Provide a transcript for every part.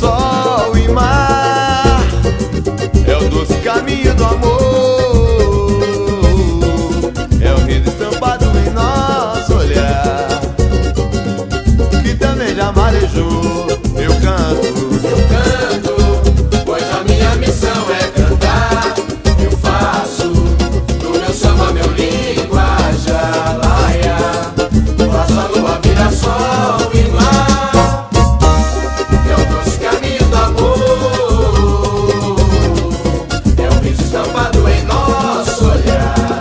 sol e mar. É o doce caminho do amor, é o riso estampado em nosso olhar, que também já marejou. Eu canto, pois a minha missão é cantar. Eu faço do meu samba meu linguajar laia. Faço a lua virar sol e mar. É o doce caminho do amor, é o riso estampado em nosso olhar,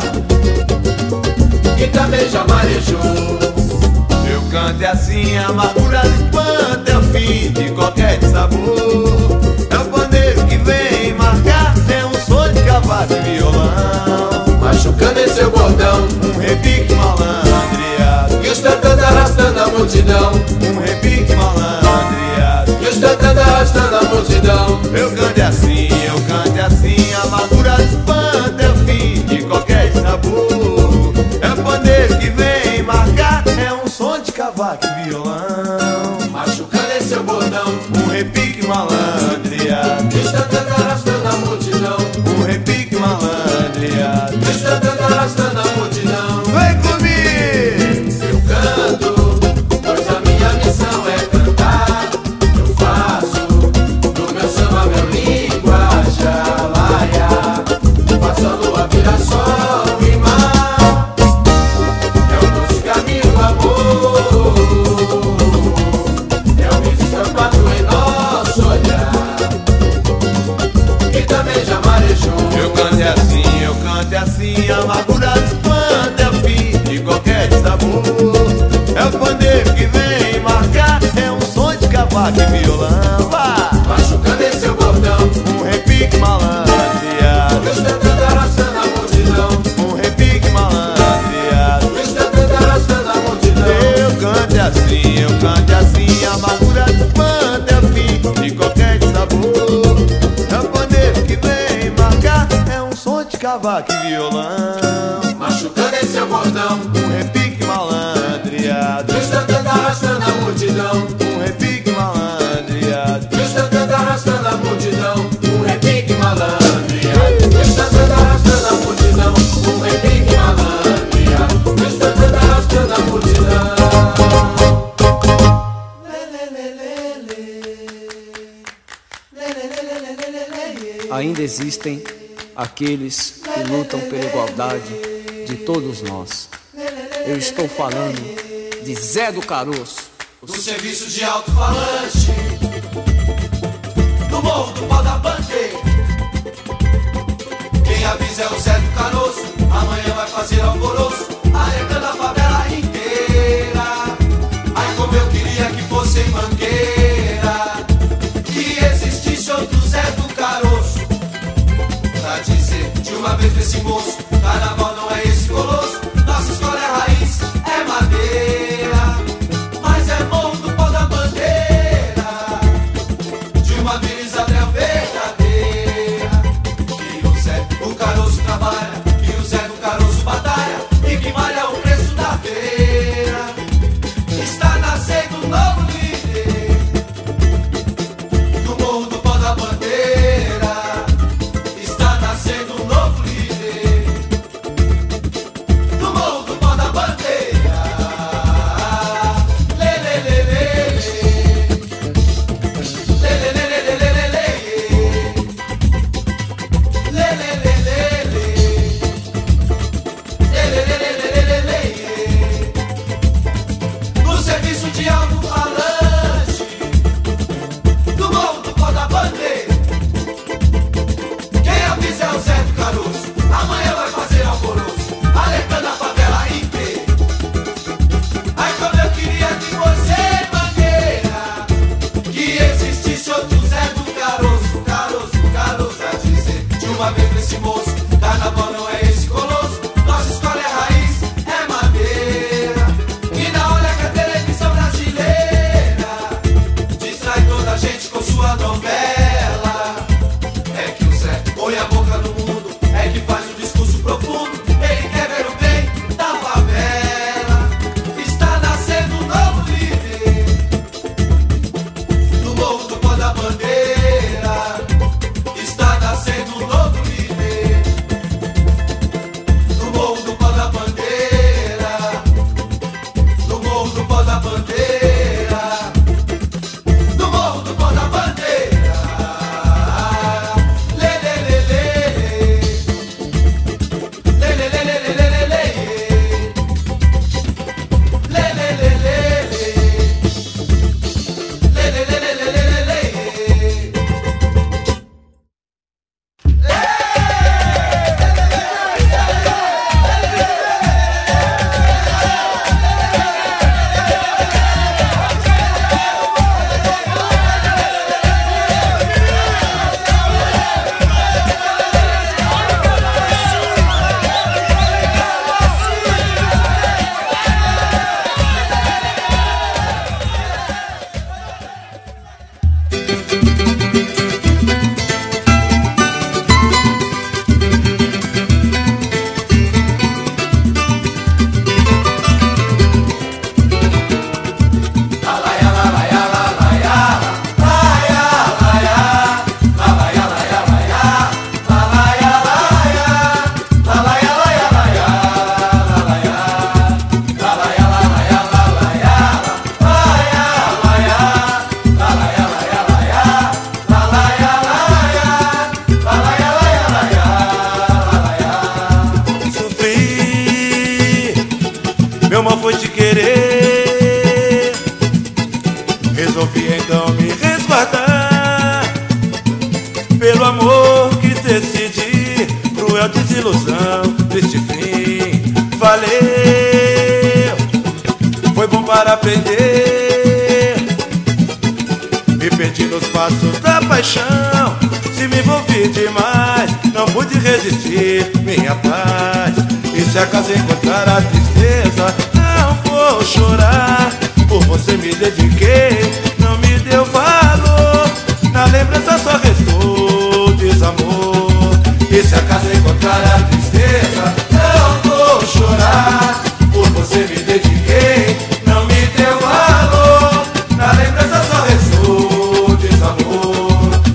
que também já marejou. eu canto e assim a amargura espanta, é o fim de qualquer sabor. É o pandeiro que vem marcar, é um som de cavaco e violão, Machucando em seu bordão, um repique malandreado, e os tantãs arrastando a multidão. um repique malandreado. E os tantãs arrastando a multidão. Eu canto e assim, a amargura espanta, é o fim de qualquer sabor. É o pandeiro que vem marcar, é um som de cavaco e violão, Machucando em seu bordão, um repique malandreado, e os tantãs arrastando a multidão. um repique malandreado. E os tantãs arrastando a multidão. Vem comigo! Eu canto, pois a minha missão é cantar. Eu faço do meu samba meu linguajar laia. Faço a lua virar sol e mar. É o doce caminho do amor, é o riso estampado em nosso olhar, que também já marejou. Eu canto e assim, a amargura espanta, é o fim de qualquer sabor. É o pandeiro que vem marcar, é um som de cavaco e violão. Vá! Machucando em seu bordão, Um repique malandreado, e os tantãs arrastando a multidão. um repique malandreado. E os tantãs arrastando a multidão. Eu canto e assim, a amargura espanta, é o fim de qualquer sabor. É o pandeiro que vem marcar, é um som de cavaco e violão, Machucando em seu bordão, um repique malandreado, e os tantãs arrastando a multidão. um repique malandreado. E os tantãs arrastando a multidão. Um repique malandreado. E os tantãs arrastando a multidão. Um repique malandreado. E os tantãs arrastando a multidão. Ainda existem aqueles que lutam pela igualdade de todos nós. Eu estou falando de Zé do Caroço. Do serviço de alto-falante, do morro do pau da bandeira. Quem avisa é o Zé do Caroço. Amanhã vai fazer alvoroço, arrecando a favela inteira. Ai, como eu queria que fosse em Mangueira, que existisse outro Zé do Caroço, pra dizer de uma vez pra esse moço: carnaval não é esse colosso. Nossa escola é raiz, é madeira, mas é morro do pau da bandeira, de uma Vila Isabel verdadeira. Que o Zé do Caroço trabalha, que o Zé do Caroço batalha. foi te querer. Resolvi então me resguardar pelo amor que decidi. Cruel desilusão, triste fim, valeu. Foi bom para aprender. Me perdi nos passos da paixão. Se me envolvi demais, não pude resistir, minha paz. E se acaso encontrar a tristeza, não vou chorar. Por você me dediquei, não me deu valor. Na lembrança só restou desamor. E se acaso encontrar a tristeza, não vou chorar. Por você me dediquei, não me deu valor. Na lembrança só restou desamor.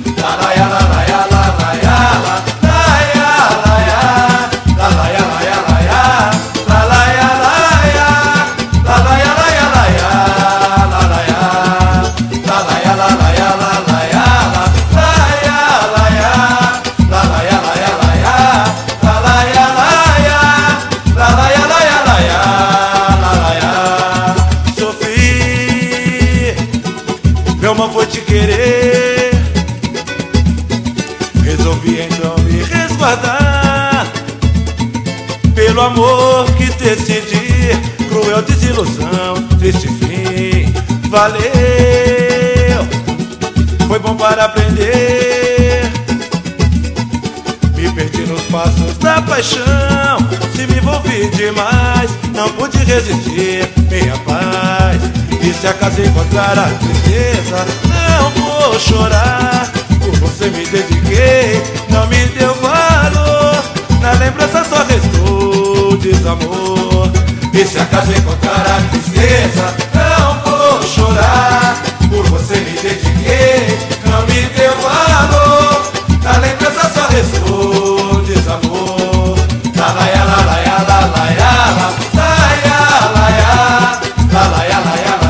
Vou te querer. Resolvi então me resguardar pelo amor que decidi. Cruel desilusão, triste fim, valeu. Foi bom para aprender. Me perdi nos passos da paixão. Se me envolvi demais, não pude resistir, minha paz. E se acaso encontrar a tristeza, não vou chorar. Por você me dediquei, não me deu valor. Na lembrança só restou desamor. E se acaso encontrar a tristeza, não vou chorar. Por você me dediquei, não me deu valor. Na lembrança só restou desamor. Lalaia, lalaia, lalaia, lalaia, lalaia, lalaia, lalaia.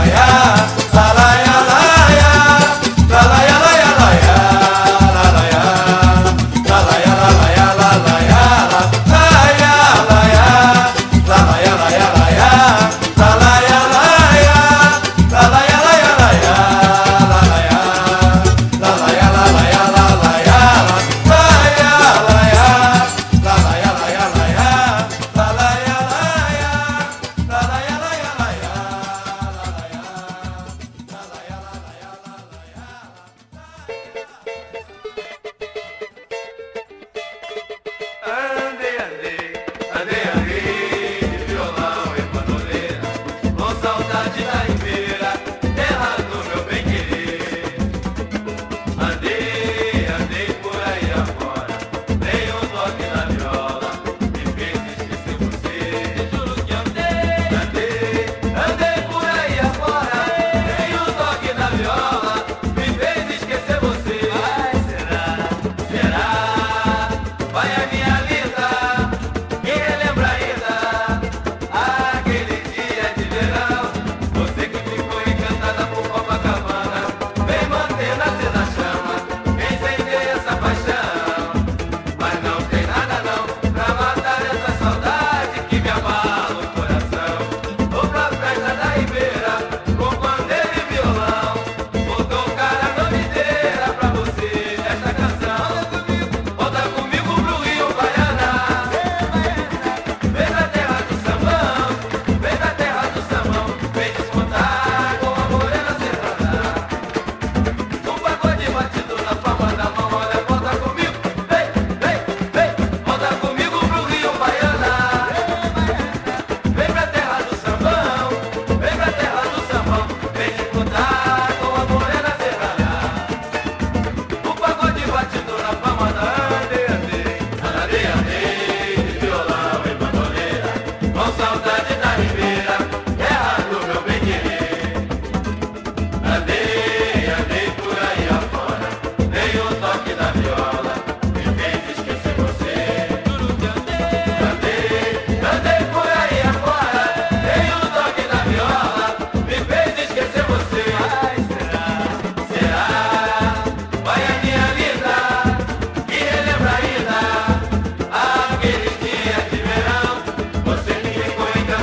Aquele dia de verão, você me ficou encantado.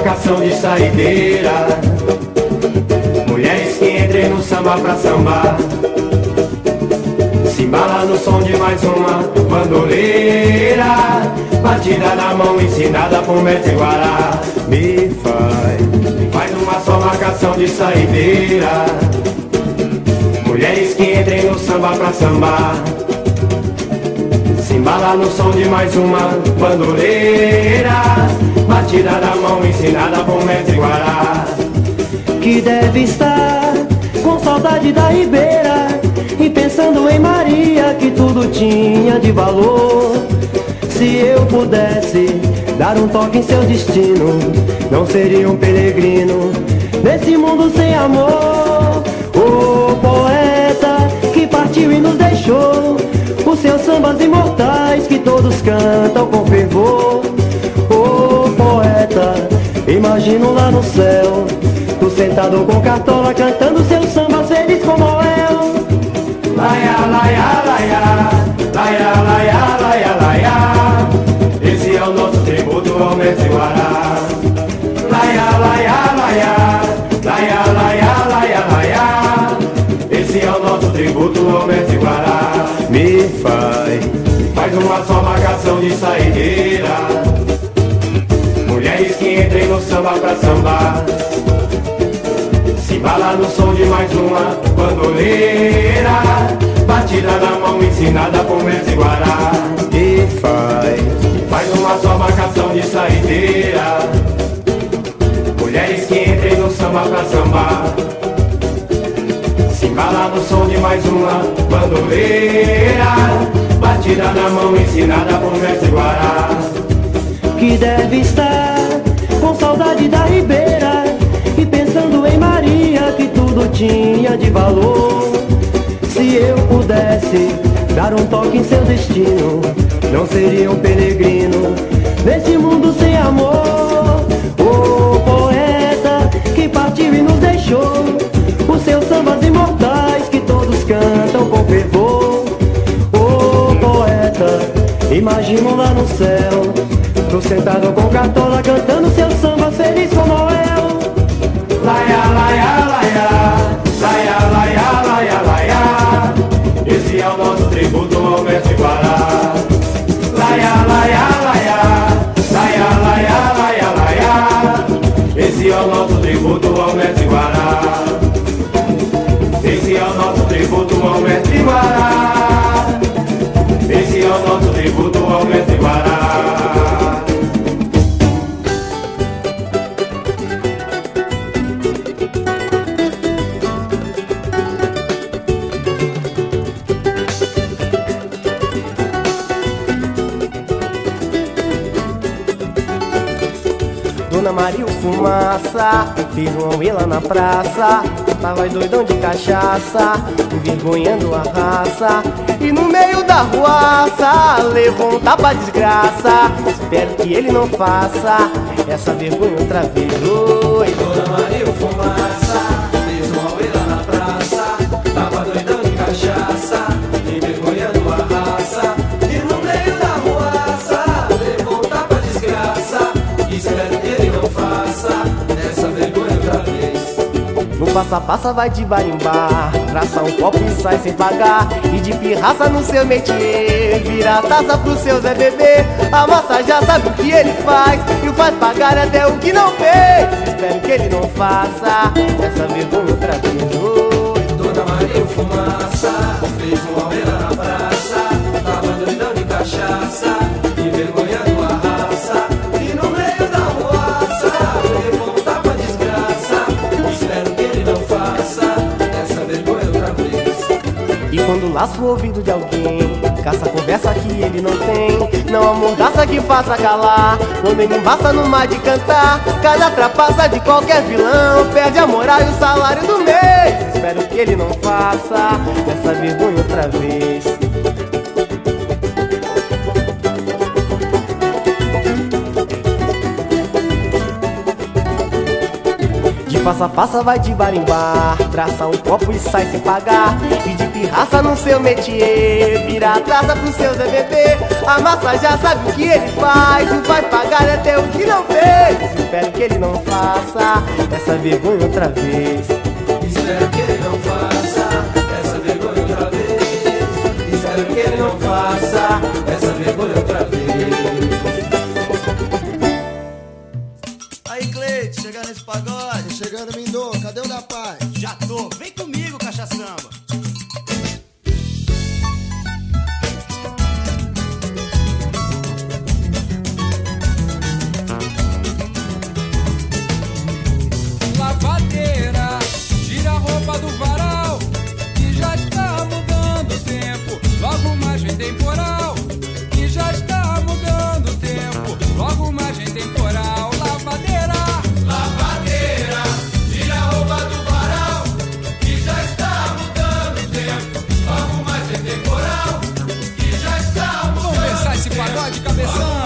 marcação de saideira. Mulheres que entrem no samba pra sambar, se embala no som de mais uma bandoleira. Batida na mão ensinada por mestre Guará. Me faz uma só marcação de saideira. Mulheres que entrem no samba pra sambar, se embala no som de mais uma bandoleira. Batida na mão ensinada por mestre Guará. Que deve estar com saudade da ribeira e pensando em Maria, que tudo tinha de valor. Se eu pudesse dar um toque em seu destino, não seria um peregrino nesse mundo sem amor. O poeta que partiu e nos deixou os seus sambas imortais que todos cantam com fervor. O poeta, imagino lá no céu, tu sentado com cartola cantando seus sambas feliz como eu. Laia, laia, laia, laia, laia, laia, laia. Esse é o nosso tributo ao mestre Guará. Laia, laia, laia, laia, laia, laia, laia. Esse é o nosso tributo ao mestre Guará. Me faz uma só marcação de saideira. Mulheres que entrem no samba pra sambar, se embala no som de mais uma bandoleira. Batida na mão ensinada por mestre Guará. E faz uma só marcação de saideira. Mulheres que entrem no samba pra sambar, se embala no som de mais uma bandoleira. Batida na mão ensinada por mestre Guará. Que deve estar com saudade da ribeira e pensando em Maria, que tudo tinha de valor. Se eu pudesse dar um toque em seu destino, não seria um peregrino nesse mundo sem amor. O poeta que partiu e nos deixou os seus sambas imortais que todos cantam com fervor. O poeta, imagino lá no céu, tô sentado com cartola cantando seus sambas feliz como eu. Laia, laia, laia, laia, laia, laia, laia. Esse é o nosso tributo ao mestre Guará. Laia, laia, laia, laia, laia, laia, laia. Esse é o nosso tributo ao mestre Guará. Esse é o nosso tributo ao mestre Guará. Esse é o nosso tributo ao mestre Guará. Dona Maria o Fumaça fez uma auê lá na praça, tava doidão de cachaça, envergonhando a raça. E no meio da ruaça levou um tapa desgraça. Espero que ele não faça essa vergonha outra vez. Oi. Dona Maria o Fumaça fez uma auê lá na praça, tava doidão de cachaça, envergonhando a raça. E no meio da ruaça levou um tapa desgraça. Espero que ele não faça essa vergonha outra vez. No passa-passa vai de barimbá, traça um copo e sai sem pagar. E de pirraça no seu métier, vira a taça pro seu Zé Bebê. A moça já sabe o que ele faz e o faz pagar até o que não fez. Espero que ele não faça essa vergonha outra vez. Oi. Dona Maria o Fumaça fez uma auê lá na praça, tava doidão de cachaça, envergonhando a raça. E no meio da ruaça levou um tapa desgraça. Espero que ele não faça essa vergonha outra vez. E quando laça o ouvido de alguém, caça a conversa que ele não tem, não amordaça que faça calar. Quando ele embaça no mar de cantar, cada trapaça de qualquer vilão perde a moral e o salário do mês. Espero que ele não faça essa vergonha outra vez. passa vai de bar em bar, traça um copo e sai sem pagar. E de pirraça no seu métier, vira a traça pro seu DVD. A massa já sabe o que ele faz, e vai pagar até o que não fez. Espero que ele não faça essa vergonha outra vez. Espero que ele não faça essa vergonha outra vez. Espero que ele não faça essa vergonha outra vez. Aí, Cleide, chegando nesse pagode. Tô chegando, Mindô, cadê o da paz? Já tô, vem comigo, cachaçamba. Lavadeira, tira a roupa do varal, que já está mudando o tempo. Logo mais vem temporal, que já está mudando o tempo. Logo mais vem temporal. Lavadeira, Lavadeira, tira a roupa do varal, que já está mudando o tempo. Logo mais é temporal, que já está mudando. vamos pensar esse pagode, cabeção.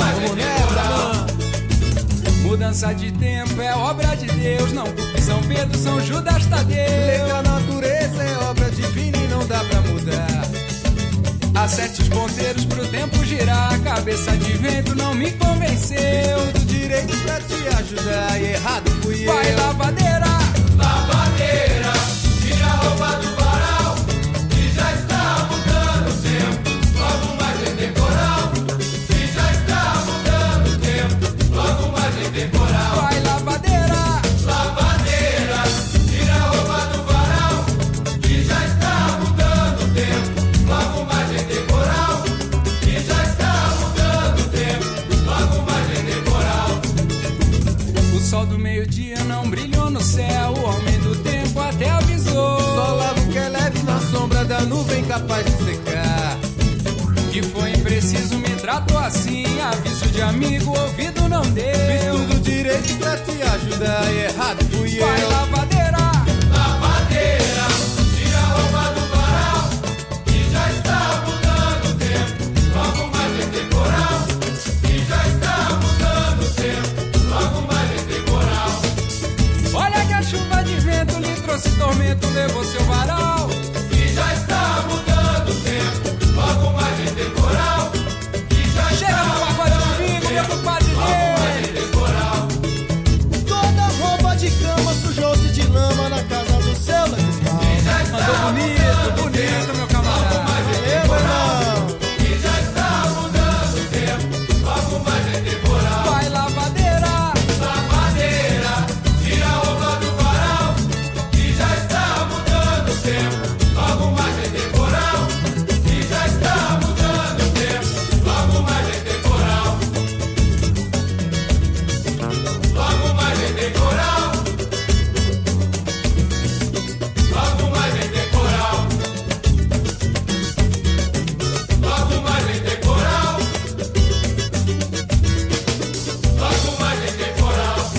Mudança de tempo é obra de Deus, não culpe São Pedro, São Judas Tadeu. Lei da natureza é obra divina e não dá pra mudar. Acerte os ponteiros pro tempo girar, cabeça de vento não me convenceu. Tudo direito pra te ajudar e errado fui eu. Vai, lavadeira, Lavadeira, tira a roupa do varal, que já está mudando o tempo. Logo mais é temporal, que já está mudando o tempo. Logo mais é temporal. vai, lavadeira, Lavadeira, tira a roupa do varal, que já está mudando o tempo. Logo mais é temporal, que já está mudando o tempo. Logo mais é temporal. o sol do meio-dia não brilhou no céu, o homem do tempo até avisou. Só lava o que é leve na sombra da nuvem capaz de secar. Que foi impreciso, me tratou assim, aviso de amigo, ouvido não Fiz deu. tudo direito pra te ajudar e errado fui Vai, eu. lavadeira, Lavadeira, tira a roupa do varal, que já está mudando o tempo. Logo mais é temporal, que já está mudando o tempo. Logo mais é temporal. olha que a chuva de vento lhe trouxe tormento, levou seu varal. Que já está mudando o tempo. Logo mais é temporal, que já Chega está no pagode comigo, meu compadre mais dele. é temporal. Toda roupa de cama sujou-se de lama na casa do seu Levistal. Já está Mandou bonito, bonito, meu camarada. Valeu, irmão. que já está mudando o tempo. Logo mais é temporal. Vai, lavadeira, Lavadeira, tira a roupa do varal, que já está mudando o tempo. Logo mais é temporal, que já está mudando o tempo. Logo mais é temporal. Logo mais é temporal. Logo mais é temporal. Logo mais é temporal. Logo mais é temporal.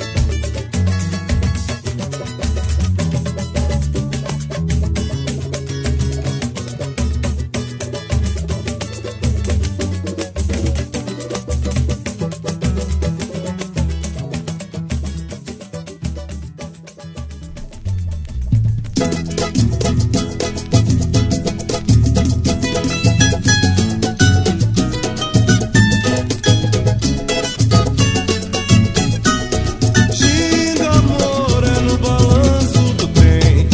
Xinga, amor, é no balanço do trem.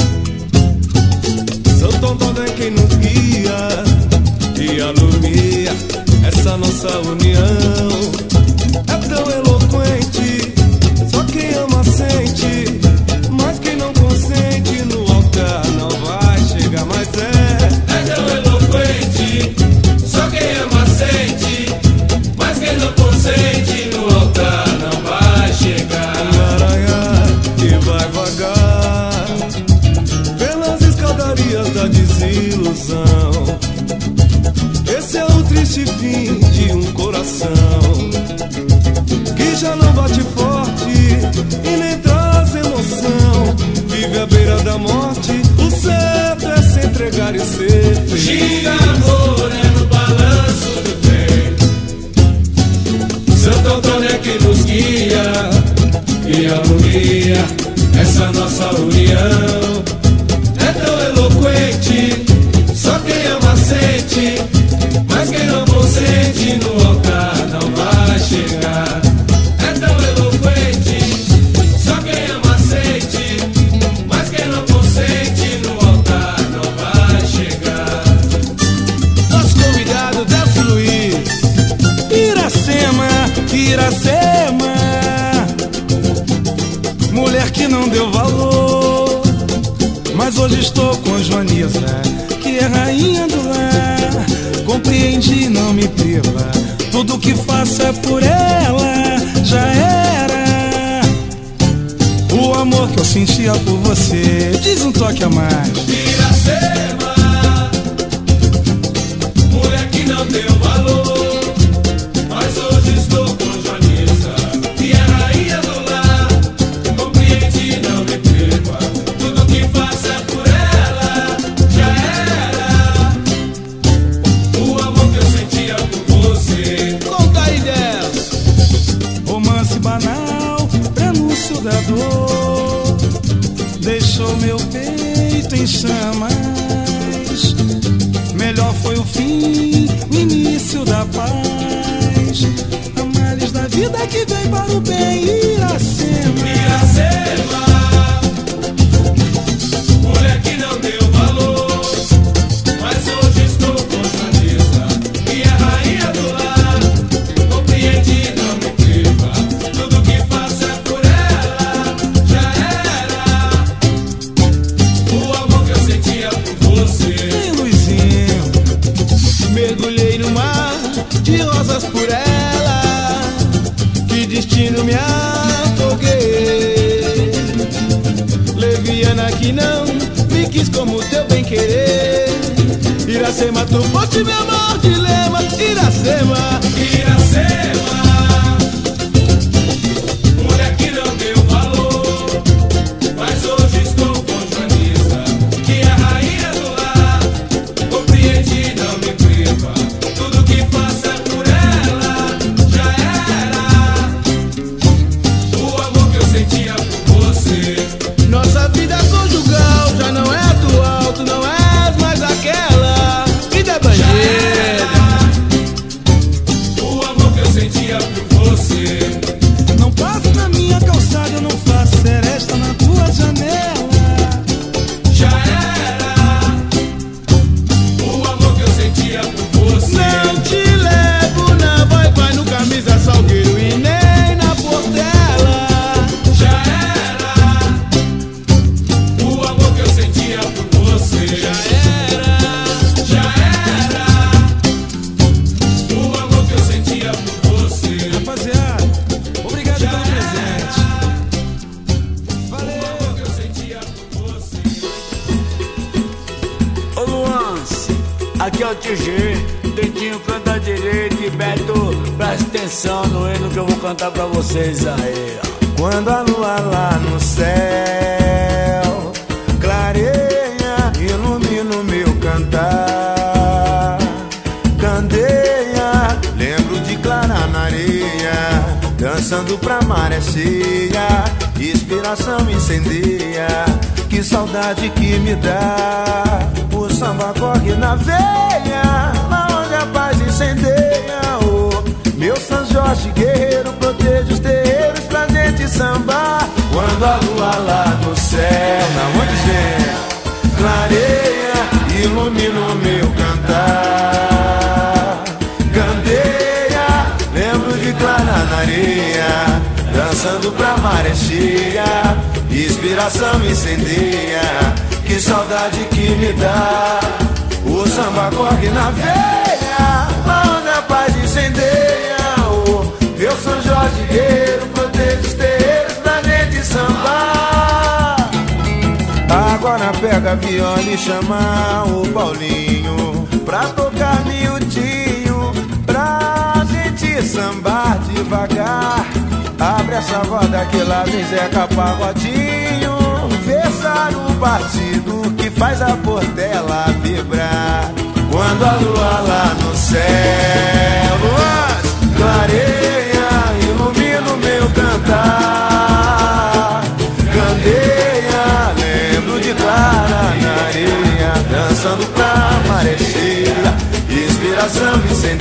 Santo Antônio é quem nos guia e alumia essa nossa união. É tão eloquente, só quem ama sente, mas quem não consente no altar não vai chegar mais É tão eloquente, só quem ama sente, mas quem não consente no altar não vai chegar. e vai vagar pelas escadarias da desilusão. Esse é o triste fim de um coração que já não bate forte e nem traz emoção. Vive à beira da morte, o certo é se entregar e ser feliz. Xinga, amor, é no balanço do tempo. Santo Antônio é que nos guia e alumia essa consente, só quem ama sente, mas quem não consente no altar não vai chegar. É tão eloquente, só quem ama sente, mas quem não consente no altar não vai chegar. Nosso convidado, Delcio Luiz. Iracema, Iracema, mulher que não deu valor, mas hoje estou com Joanisa, que é rainha do lar. Compreende, não me priva, tudo que faço é por ela. Já era o amor que eu sentia por você. Diz um toque a mais. Iracema, mulher que não deu valor, mas hoje estou com Joanisa, que é rainha do lar. Compreende, não me priva, tudo que faço é por ela. Já era o amor que eu sentia por você. Conta aí, Delcio. Romance banal, prenúncio da dor, deixou meu peito em chamas. Melhor foi o fim, o início da paz. A males da vida que vem para o bem. Iracema, Iracema, mulher que não deu valor, mas hoje estou com Joanisa, que é rainha do lar. Compreende, não me priva, tudo que faço é por ela. Já era o amor que eu sentia por você. Ei, Luizinho, Mergulhei no mar de rosas por ela, que destino me afoguei. Leviana que não me quis como teu bem querer. Iracema, tu foste meu amor dilema. Iracema, Iracema, mulher que não deu valor, mas hoje estou com Joanisa, que é rainha do lar. Compreende, não me priva, tudo que faço é por ela. Já era o amor que eu sentia por você. nossa vida conjugal já não é atual. Tu não és mais aquela vida bandida. O amor que eu sentia por você. não passo na minha calçada, eu não faço seresta na tua janela. Já era o amor que eu sentia por você. Não te levo na vai no camisa Salgueiro e nem na Portela. Já era o amor que eu sentia por você. Já era o amor que eu sentia por você. Rapaziada, obrigado pelo presente. O amor que eu sentia por você. Ô Luance, aqui é o tio G. Dentinho canta direito e Beto, presta atenção no hino que eu vou cantar pra vocês aí, ó. Quando a lua lá no céu clareia, ilumina o meu cantar. Candeia, lembro de Clara na areia, dançando pra maré cheia, inspiração incendeia, que saudade que me dá. O samba corre na veia, lá onde a paz incendeia. Oh, meu São Jorge guerreiro, proteja os terreiros pra gente sambar. Quando a lua lá no céu, na onde vem, clareia, ilumina o meu cantar. Candeia, lembro de Clara na areia, dançando pra maré cheia, inspiração incendeia, que saudade que me dá. O samba corre na veia, lá onde a paz incendeia. Oh, meu São Jorge guerreiro, proteja os terreiros pra gente sambar. Agora pega a viola e chama o Paulinho pra tocar miudinho, pra gente sambar devagar. Abre essa roda que lá vem Zeca Pagodinho, versar o batido que faz a Portela vibrar. Quando a lua lá no céu, luz, clareia, ilumina o meu cantar. Candeia, lembro de Clara na areia, dança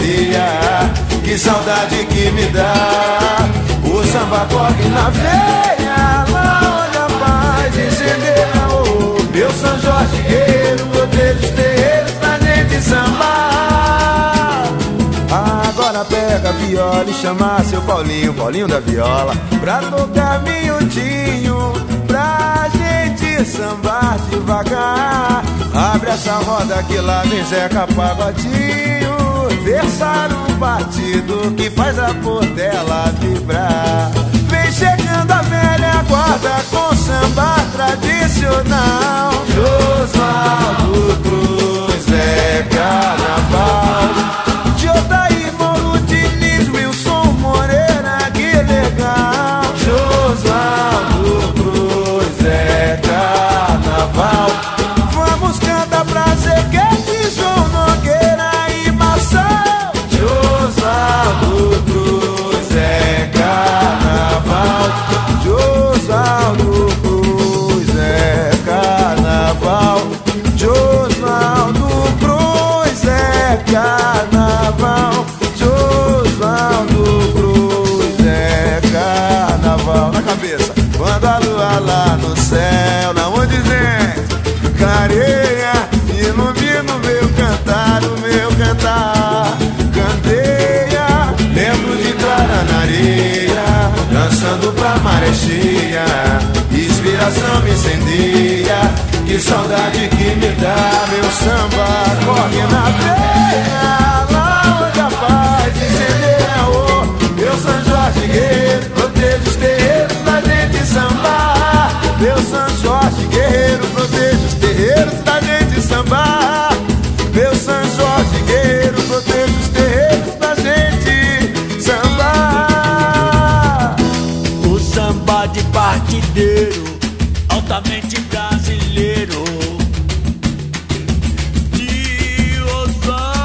Maria, que saudade que me dá. O samba corre na veia, lá onde a paz incendeia. Oh, meu São Jorge guerreiro, proteja os terreiros pra gente sambar. Agora pega a viola e chama seu Paulinho, Paulinho da viola, pra tocar miudinho, pra gente sambar devagar. Abre essa roda que lá vem Zeca Pagodinho, versar um batido que faz a portela vibrar. Vem chegando a velha guarda com samba tradicional. Oswaldo Cruz é carnaval. Jodaí, Mauro Diniz, Wilson Moreira, que legal. Oswaldo Cruz é carnaval. Vamos cantar pra Zequete, João Nogueira e Marçal. Oswaldo Cruz é carnaval. Oswaldo Cruz é carnaval. Oswaldo Cruz é carnaval. Oswaldo Cruz é carnaval. Na cabeça, quando a lua lá no céu, na onde vem careia, ilumina o meu cantar, o meu cantar. Candeia, lembro de Clara na areia, dançando pra maré cheia. Inspiração me incendeia, que saudade que me dá. Meu samba corre na veia, lá onde a paz incendeia. Oh, meu São Jorge guerreiro, proteja os terreiros pra gente sambar. Meu São Jorge guerreiro, proteja os terreiros da gente sambar. Meu São Jorge guerreiro, proteja os terreiros da gente sambar. O samba de partideiro, altamente brasileiro, de Oswaldo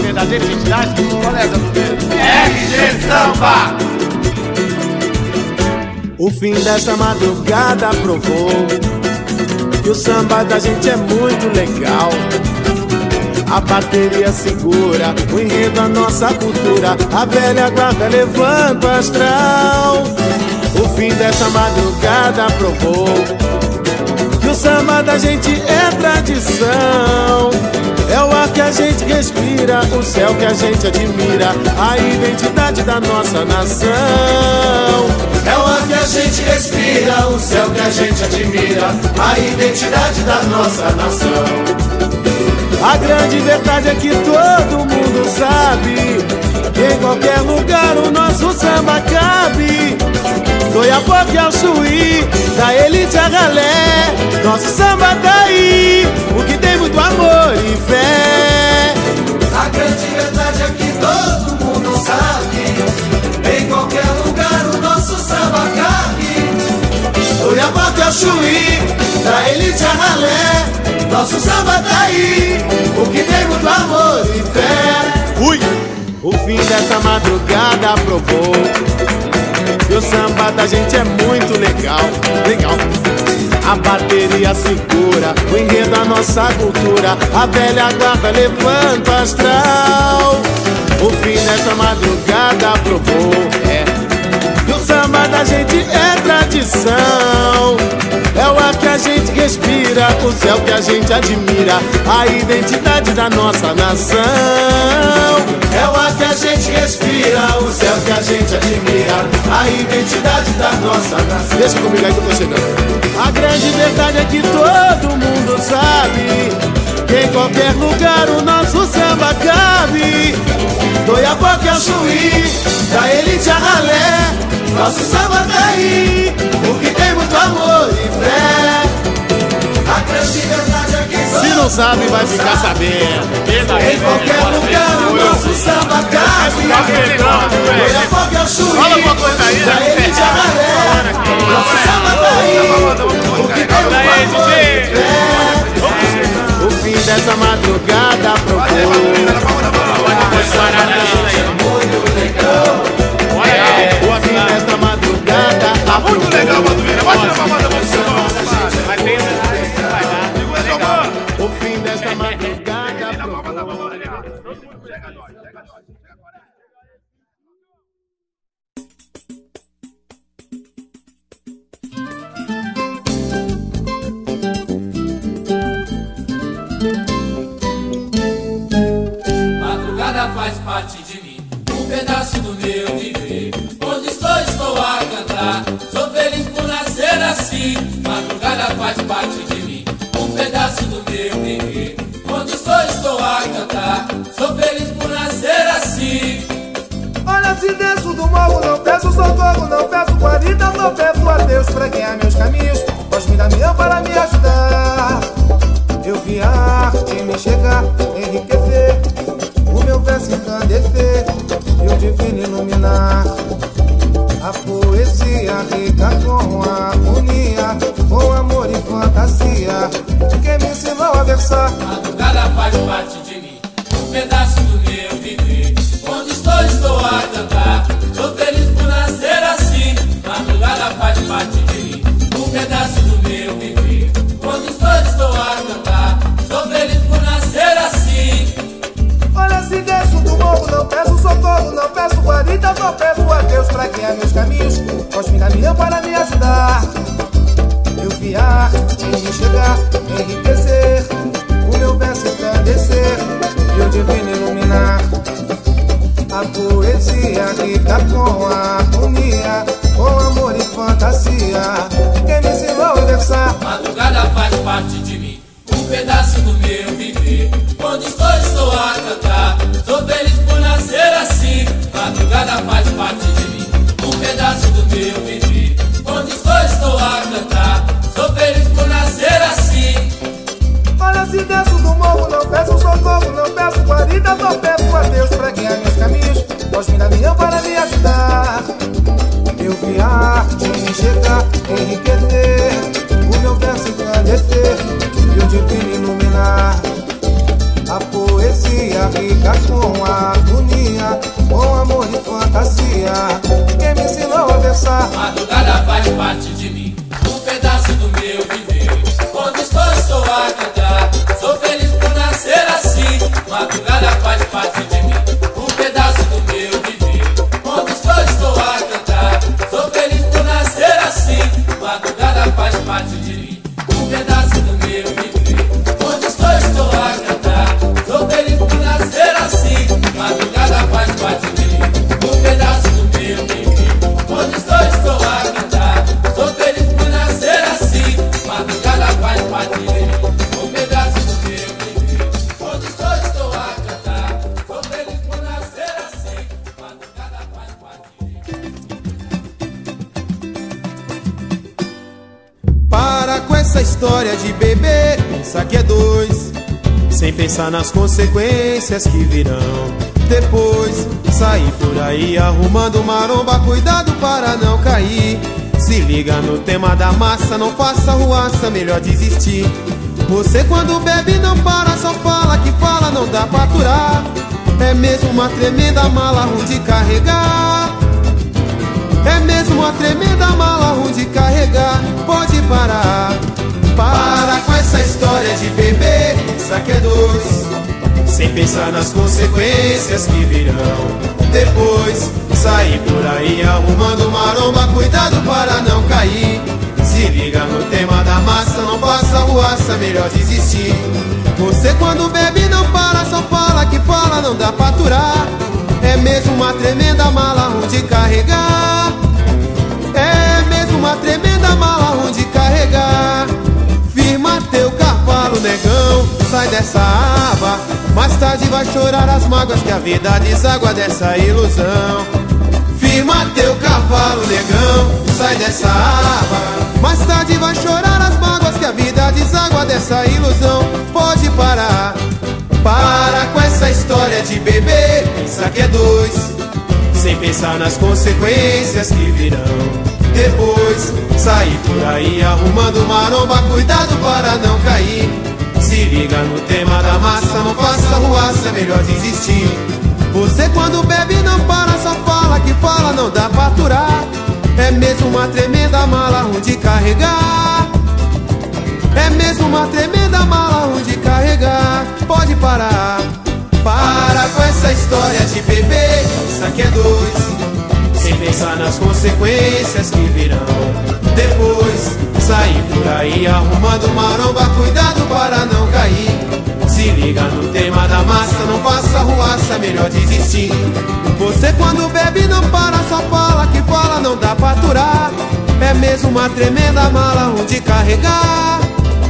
verdadeira identidade? Qual é essa, Bruneiro? RG Samba! O fim desta madrugada provou que o samba da gente é muito legal. A bateria segura, o enredo a nossa cultura, a velha guarda levanta o astral. O fim desta madrugada provou que o samba da gente é tradição. É o ar que a gente respira, o céu que a gente admira, a identidade da nossa nação. É o ar que a gente respira, o céu que a gente admira, a identidade da nossa nação. A grande verdade é que todo mundo sabe que em qualquer lugar o nosso samba cabe. Do Iapoque ao Chuí, da elite a ralé, nosso samba tá aí, o que tem muito amor e fé. A grande verdade é que todo mundo sabe, em qualquer lugar o nosso samba cabe. Do Iapoque ao Chuí, da elite a ralé, nosso samba tá aí, o que tem muito amor e fé. Ui! O fim dessa madrugada provou que o samba da gente é muito legal, legal. A bateria segura, o enredo a nossa cultura, a velha guarda levanta o astral. O fim dessa madrugada provou, que o samba da gente é tradição. É o ar que a gente respira, o céu que a gente admira, a identidade da nossa nação. É o ar que a gente respira, o céu que a gente admira, a identidade da nossa nação. Deixa comigo aí que eu tô chegando. A grande verdade é que todo mundo sabe que em qualquer lugar o nosso samba cabe. Do Iapoque ao Chuí, da elite a ralé, nosso samba tá aí, o que tem muito amor e fé. A grande verdade é que se não sabe, vai ficar sabendo. Em qualquer lugar o nosso samba cabe. Do Iapoque ao Chuí, da elite a ralé, nosso samba tá aí, o que tem muito amor e fé. O fim dessa madrugada provou que o samba da gente é muito legal. O fim dessa madrugada tá muito legal, Madureira. Vai tirar uma moda, vai ter. O fim dessa madrugada provou. Madrugada faz parte de mim, um pedaço do meu viver. Onde estou a cantar. Sou feliz por nascer assim. Madrugada faz parte de mim, um pedaço do meu viver. Onde estou a cantar. Sou feliz por nascer assim. Olha, se desço do morro, não peço socorro, não peço guarida, só peço a Deus pra guiar meus caminhos. Pois me dá minha para me ajudar. Eu vi a arte me chegar, enriquecer, o meu verso encandecer e o divino iluminar. A poesia rica com a harmonia, com amor e fantasia, quem me ensinou a versar. Madrugada faz parte de mim, um pedaço do meu viver. Onde estou a cantar. Sou feliz por nascer assim. Madrugada faz parte de mim, um pedaço do meu viver. Onde estou a cantar. Sou feliz por nascer assim. Olha, se desço do morro, não peço socorro, não peço guarida, só peço a Deus pra guiar meus caminhos. Cosme na minha para me ajudar. Eu vi a arte me chegar, enriquecer, o meu verso encandecer e o divino iluminar. A poesia rica com a harmonia, com amor e fantasia, quem me ensinou a versar. Madrugada faz parte de mim, um pedaço do meu viver. Onde estou a cantar. Sou feliz por nascer assim. Madrugada faz parte de mim, um pedaço do meu viver. Onde estou a cantar. Sou feliz por nascer assim. Olha, se desço do morro, não peço socorro, não peço guarida, só peço a Deus pra guiar meus caminhos. Pois me dá minha para me ajudar. Eu vi a arte me chegar, enriquecer, o meu verso engrandecer e o divino iluminar. A poesia rica com essa história de beber, pensa que é dois, sem pensar nas consequências que virão depois. Sair por aí arrumando maromba, cuidado para não cair. Se liga no tema da massa, não faça ruaça, melhor desistir. Você quando bebe não para, só fala que fala, não dá pra aturar. É mesmo uma tremenda mala ruim de carregar. É mesmo uma tremenda mala ruim de carregar. Pode parar. Para com essa história de beber, pensa que é dois, sem pensar nas consequências que virão depois. Sair por aí arrumando maromba, cuidado para não cair. Se liga no tema da massa, não faça ruaça, melhor desistir. Você quando bebe não para, só fala que fala, não dá pra aturar. É mesmo uma tremenda mala ruim de carregar. É mesmo uma tremenda mala ruim de carregar. Firma teu cavalo, negão, sai dessa aba. Mais tarde vai chorar as mágoas que a vida deságua dessa ilusão. Firma teu cavalo, negão, sai dessa aba. Mais tarde vai chorar as mágoas que a vida deságua dessa ilusão. Pode parar. Para com essa história de beber, pensa que é dois, sem pensar nas consequências que virão depois. Sair por aí arrumando maromba, cuidado para não cair. Se liga no tema da massa, não faça ruaça, melhor desistir. Você quando bebe não para, só fala que fala, não dá pra aturar. É mesmo uma tremenda mala ruim de carregar. É mesmo uma tremenda mala ruim de carregar. Pode parar. Para com essa história de beber, pensa que é dois, sem pensar nas consequências que virão depois. Sair por aí arrumando maromba, cuidado para não cair. Se liga no tema da massa, não faça ruaça, melhor desistir. Você quando bebe não para, só fala que fala, não dá pra aturar. É mesmo uma tremenda mala ruim de carregar.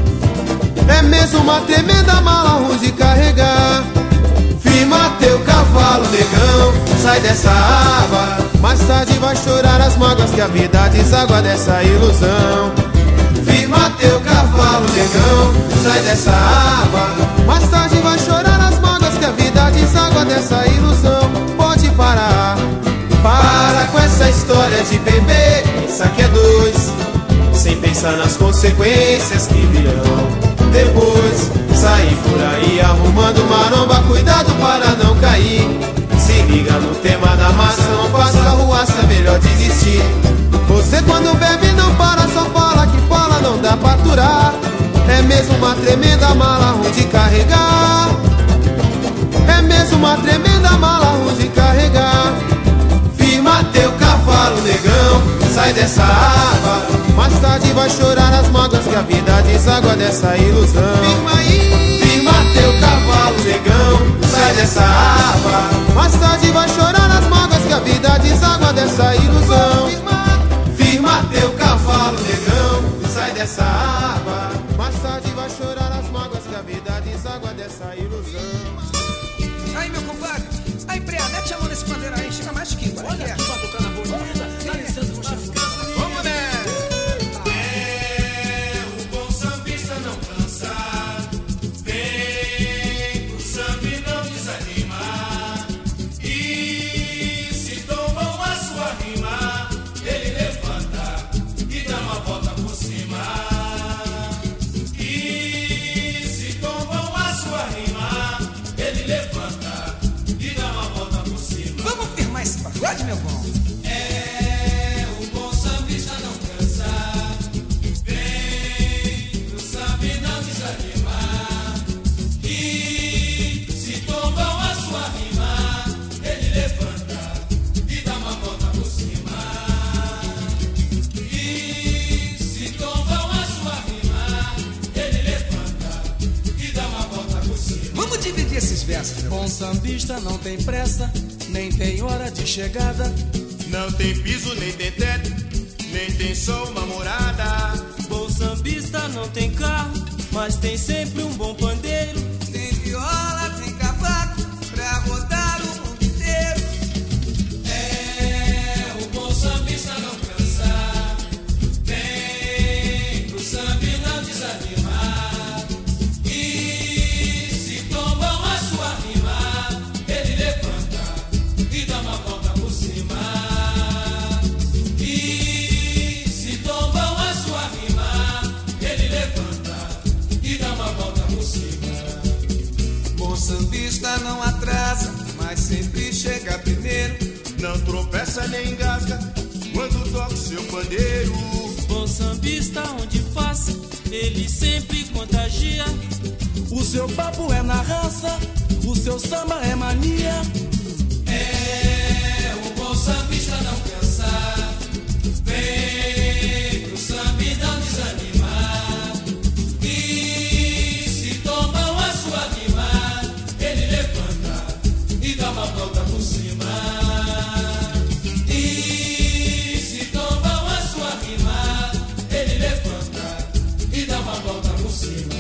É mesmo uma tremenda mala ruim de carregar. Firma teu cavalo, negão, sai dessa aba. Mais tarde vai chorar as mágoas que a vida deságua dessa ilusão. Firma teu cavalo, negão, sai dessa aba. Mais tarde vai chorar as mágoas que a vida deságua dessa ilusão. Pode parar. Para com essa história de beber, pensa que é dois, sem pensar nas consequências que virão depois. Sair por aí arrumando maromba, cuidado para não cair. Se liga no tema da massa, não faça ruaça, melhor desistir. Você quando bebe não para, só fala que fala, não dá pra aturar. É mesmo uma tremenda mala ruim de carregar. É mesmo uma tremenda mala ruim de carregar. Firma teu cavalo, negão, sai dessa aba. Mais tarde vai chorar as mágoas que a vida deságua dessa ilusão. Firma teu cavalo, negão, sai dessa aba. Mais tarde vai chorar as mágoas que a vida deságua dessa ilusão. Firma teu cavalo, negão, sai dessa aba. Mais tarde vai chorar as mágoas que a vida deságua dessa ilusão. Aí, meu compadre, aí, Preá, mete a mão nesse pandeiro aí, chega mais que vai. Olha aqui pra tocar na bonita, dá licença, vou chegar. Vamos, né? É, o bom sambista não cansa. Vem pro samba e não desanima. E se tomam a sua rima, ele levanta e dá uma volta por cima. E se tomam a sua rima, ele levanta e dá uma volta por cima. Vamos firmar esse pagode, meu bom? É, o bom sambista não cansa. Vem pro samba e não desanima. E se tomam a sua rima, ele levanta e dá uma volta por cima. E se tomam a sua rima, ele levanta e dá uma volta por cima. Vamos dividir esses versos, meu bom. Bom sambista não tem pressa, nem tem hora de chegada. Não tem piso, nem tem teto, nem tem só uma morada. Bom sambista não tem carro, mas tem sempre um bom pandeiro. Tem viola, tem cavaco, pra rodar o mundo inteiro. É, o bom sambista não cansa. Vem pro samba e não desanima. ela não atrasa, mas sempre chega primeiro. Não tropeça nem engasga quando toca o seu pandeiro. Bom sambista onde passa, ele sempre contagia. O seu papo é na raça, o seu samba é mania. É, o bom sambista não cansa. Vem pro samba e não desanimar. E se toma uma sua rima, ele levanta e dá uma volta por cima. E se toma uma sua rima, ele levanta e dá uma volta por cima.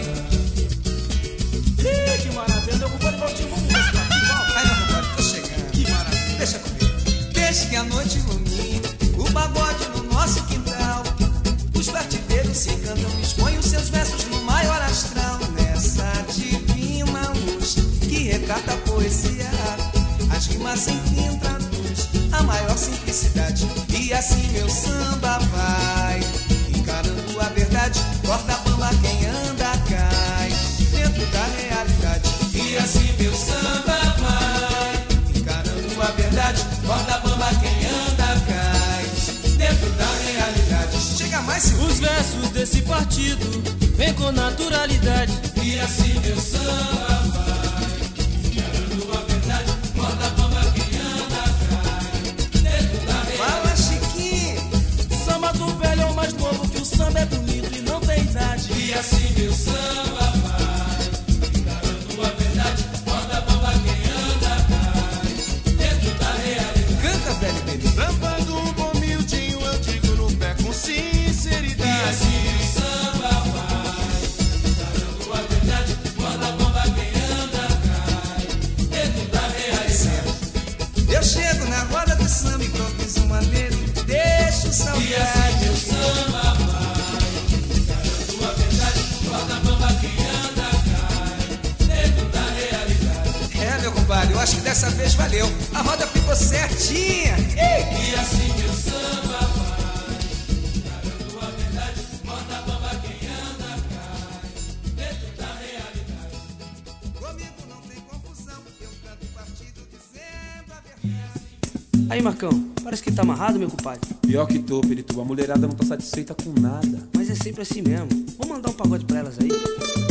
Ih, que maravilha, eu vou levar o time música. Ai, meu compadre, tô chegando. Que maravilha. Deixa comigo. Deixa que a noite ilumine o pagode no nosso quintal. Os batideiros se encantam, expõem os seus versos no maior astral. Nessa divina luz que retrata a poesia, as rimas sem fim traduz a maior simplicidade. E assim meu samba vai, encarando a verdade. Corta a bamba, quem anda cai dentro da realidade. E assim meu samba vai, encarando a verdade. Corta a bamba, quem anda cai dentro da realidade. Chega mais, Silvio. Os versos desse partido vêm com naturalidade. E assim meu samba vai, encarando a verdade. Corta a bamba, quem anda cai dentro da realidade. Fala, Chiquinho. Samba do velho é o mais novo, que o samba é bonito e não tem idade. E assim meu samba vai, encarando a verdade. Corta a bamba, quem anda cai dentro da realidade. Canta, velho Benito. Trampando um bom miudinho, eu digo no pé com sinceridade. E assim meu samba vai, encarando a verdade. Corta a bamba, quem anda cai dentro da realidade. Eu chego na roda do samba, improviso maneiro, deixo saudade. E assim meu samba vai, encarando a verdade. Corta a bamba, quem anda cai dentro da realidade. É, meu compadre, eu acho que dessa vez valeu. A roda ficou certinha. Ei! E assim meu samba vai, encarando a verdade. Corta a bamba, quem anda cai dentro da realidade. Comigo não tem confusão, eu canto partido dizendo a verdade. Aí, Marcão, parece que tá amarrado, meu compadre. Pior que tô, Perito. A mulherada não tá satisfeita com nada. Mas é sempre assim mesmo. Vou mandar um pagode pra elas aí.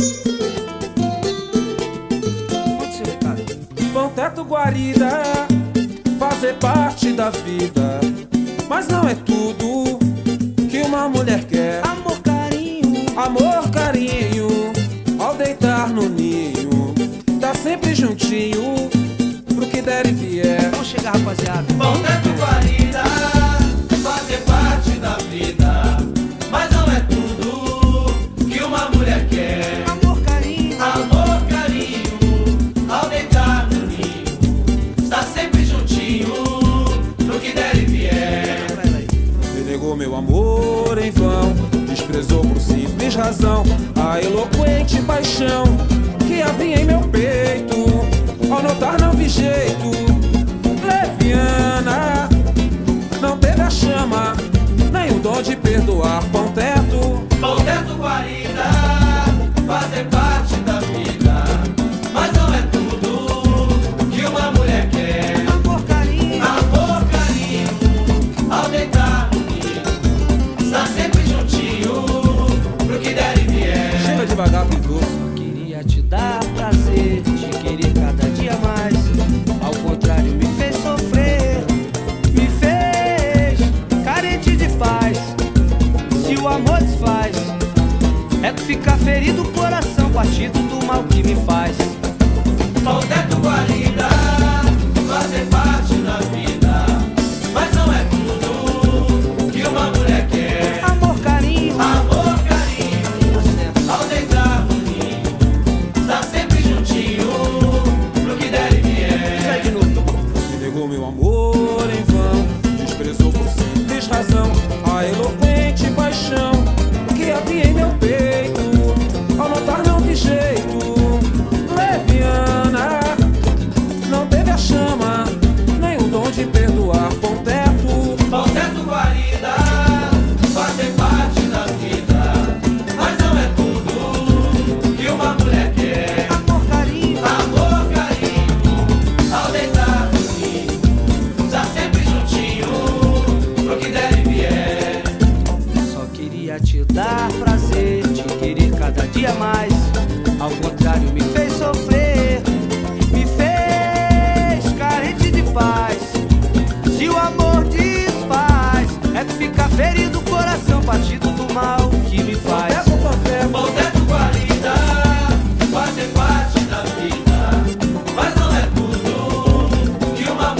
Mande seu recado. Bom teto, guarida, fazer parte da vida. Mas não é tudo que uma mulher quer. Amor, carinho. Amor, carinho, ao deitar no ninho, tá sempre juntinho, pro que der e vier. Vamos chegar, rapaziada. Bom teto, guarida, fazer parte da vida. Mas não é tudo que uma mulher quer. Amor, carinho. Amor, carinho, ao deitar no ninho, tá sempre juntinho, pro que der e vier. Renegou meu amor em vão, desprezou por simples razão a eloquente paixão que havia em meu peito. Ao notar não vi jeito, leviana, não teve a chama, nem o dom de perdoar. Bom teto, guarida, fazer parte da vida. Mas não é tudo que uma mulher quer. Amor, carinho. Amor, carinho, ao deitar no ninho, está sempre juntinho, pro que der e vier. chega devagar pro grosso. Queria te dar prazer, te querer cada dia mais. Ao contrário, me fez sofrer, me fez carente de paz. Se o amor desfaz, é que fica ferido o coração, partido do mal que me faz. Bom teto, guarida, fazer parte da vida. Mas não é tudo que uma mulher quer. Amor, carinho. Amor, carinho, ao deitar no ninho, tá sempre juntinho, pro que der e vier. Sai de novo. Renegou meu amor em vão, desprezou por simples razão a eloquente paixão que havia em meu peito. Ao notar não vi jeito, leviana, não teve a chama, nem o dom de perdoar. Bom teto, guarida, fazer parte da vida. Mas não é tudo que uma mulher quer. Amor, carinho. Amor, carinho,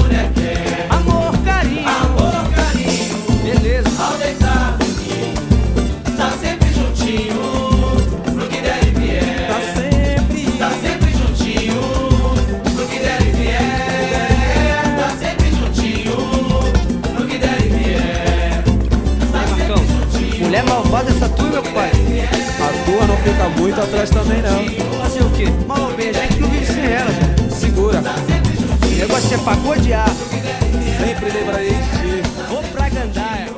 mulher quer. Amor, carinho, beleza. Ao deitar dormir, tá sempre juntinho, pro que der e vier. Tá sempre juntinho, pro que der e vier. Tá sempre juntinho, pro que der e vier. Tá sempre juntinho. Mulher malvada essa tua, meu pai. A tua não fica muito atrás também, não. Fazer o quê? Mal ou bem, a gente não vive sem ela. Segura. O negócio é pagodear. Sempre lembra aí de Vou pra Gandaia.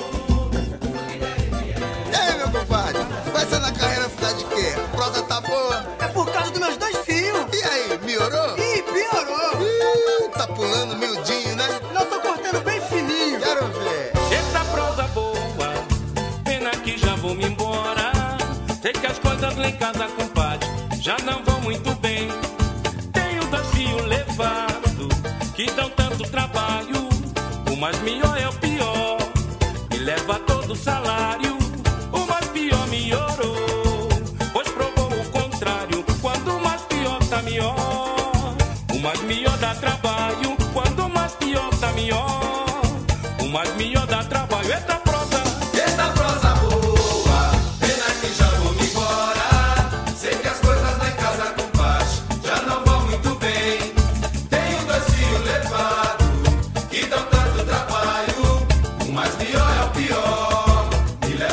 E aí, meu compadre? Vai ser na carreira cidade de quê? A prosa tá boa? É por causa dos meus 2 fios. E aí, melhorou? Ih, piorou. Ih, tá pulando miudinho, né? Não, tô cortando bem fininho. Quero ver. Eita prosa boa, pena que já vou me embora. Sei que as coisas lá em casa, compadre, já não vão muito bem. Tenho 2 fios levados que dão tanto trabalho. O mais melhor é o pior, e leva todo o salário. O mais pior melhorou, pois provou o contrário. Quando o mais pior tá melhor, o mais melhor dá trabalho. Quando o mais pior tá melhor, o mais melhor dá trabalho. Eita prosa boa, pena que já vou me embora. Sei que as coisas lá em casa, compadre, já não vão muito bem. Tenho 2 fios levados que dão tanto trabalho. O mais pior é o pior, e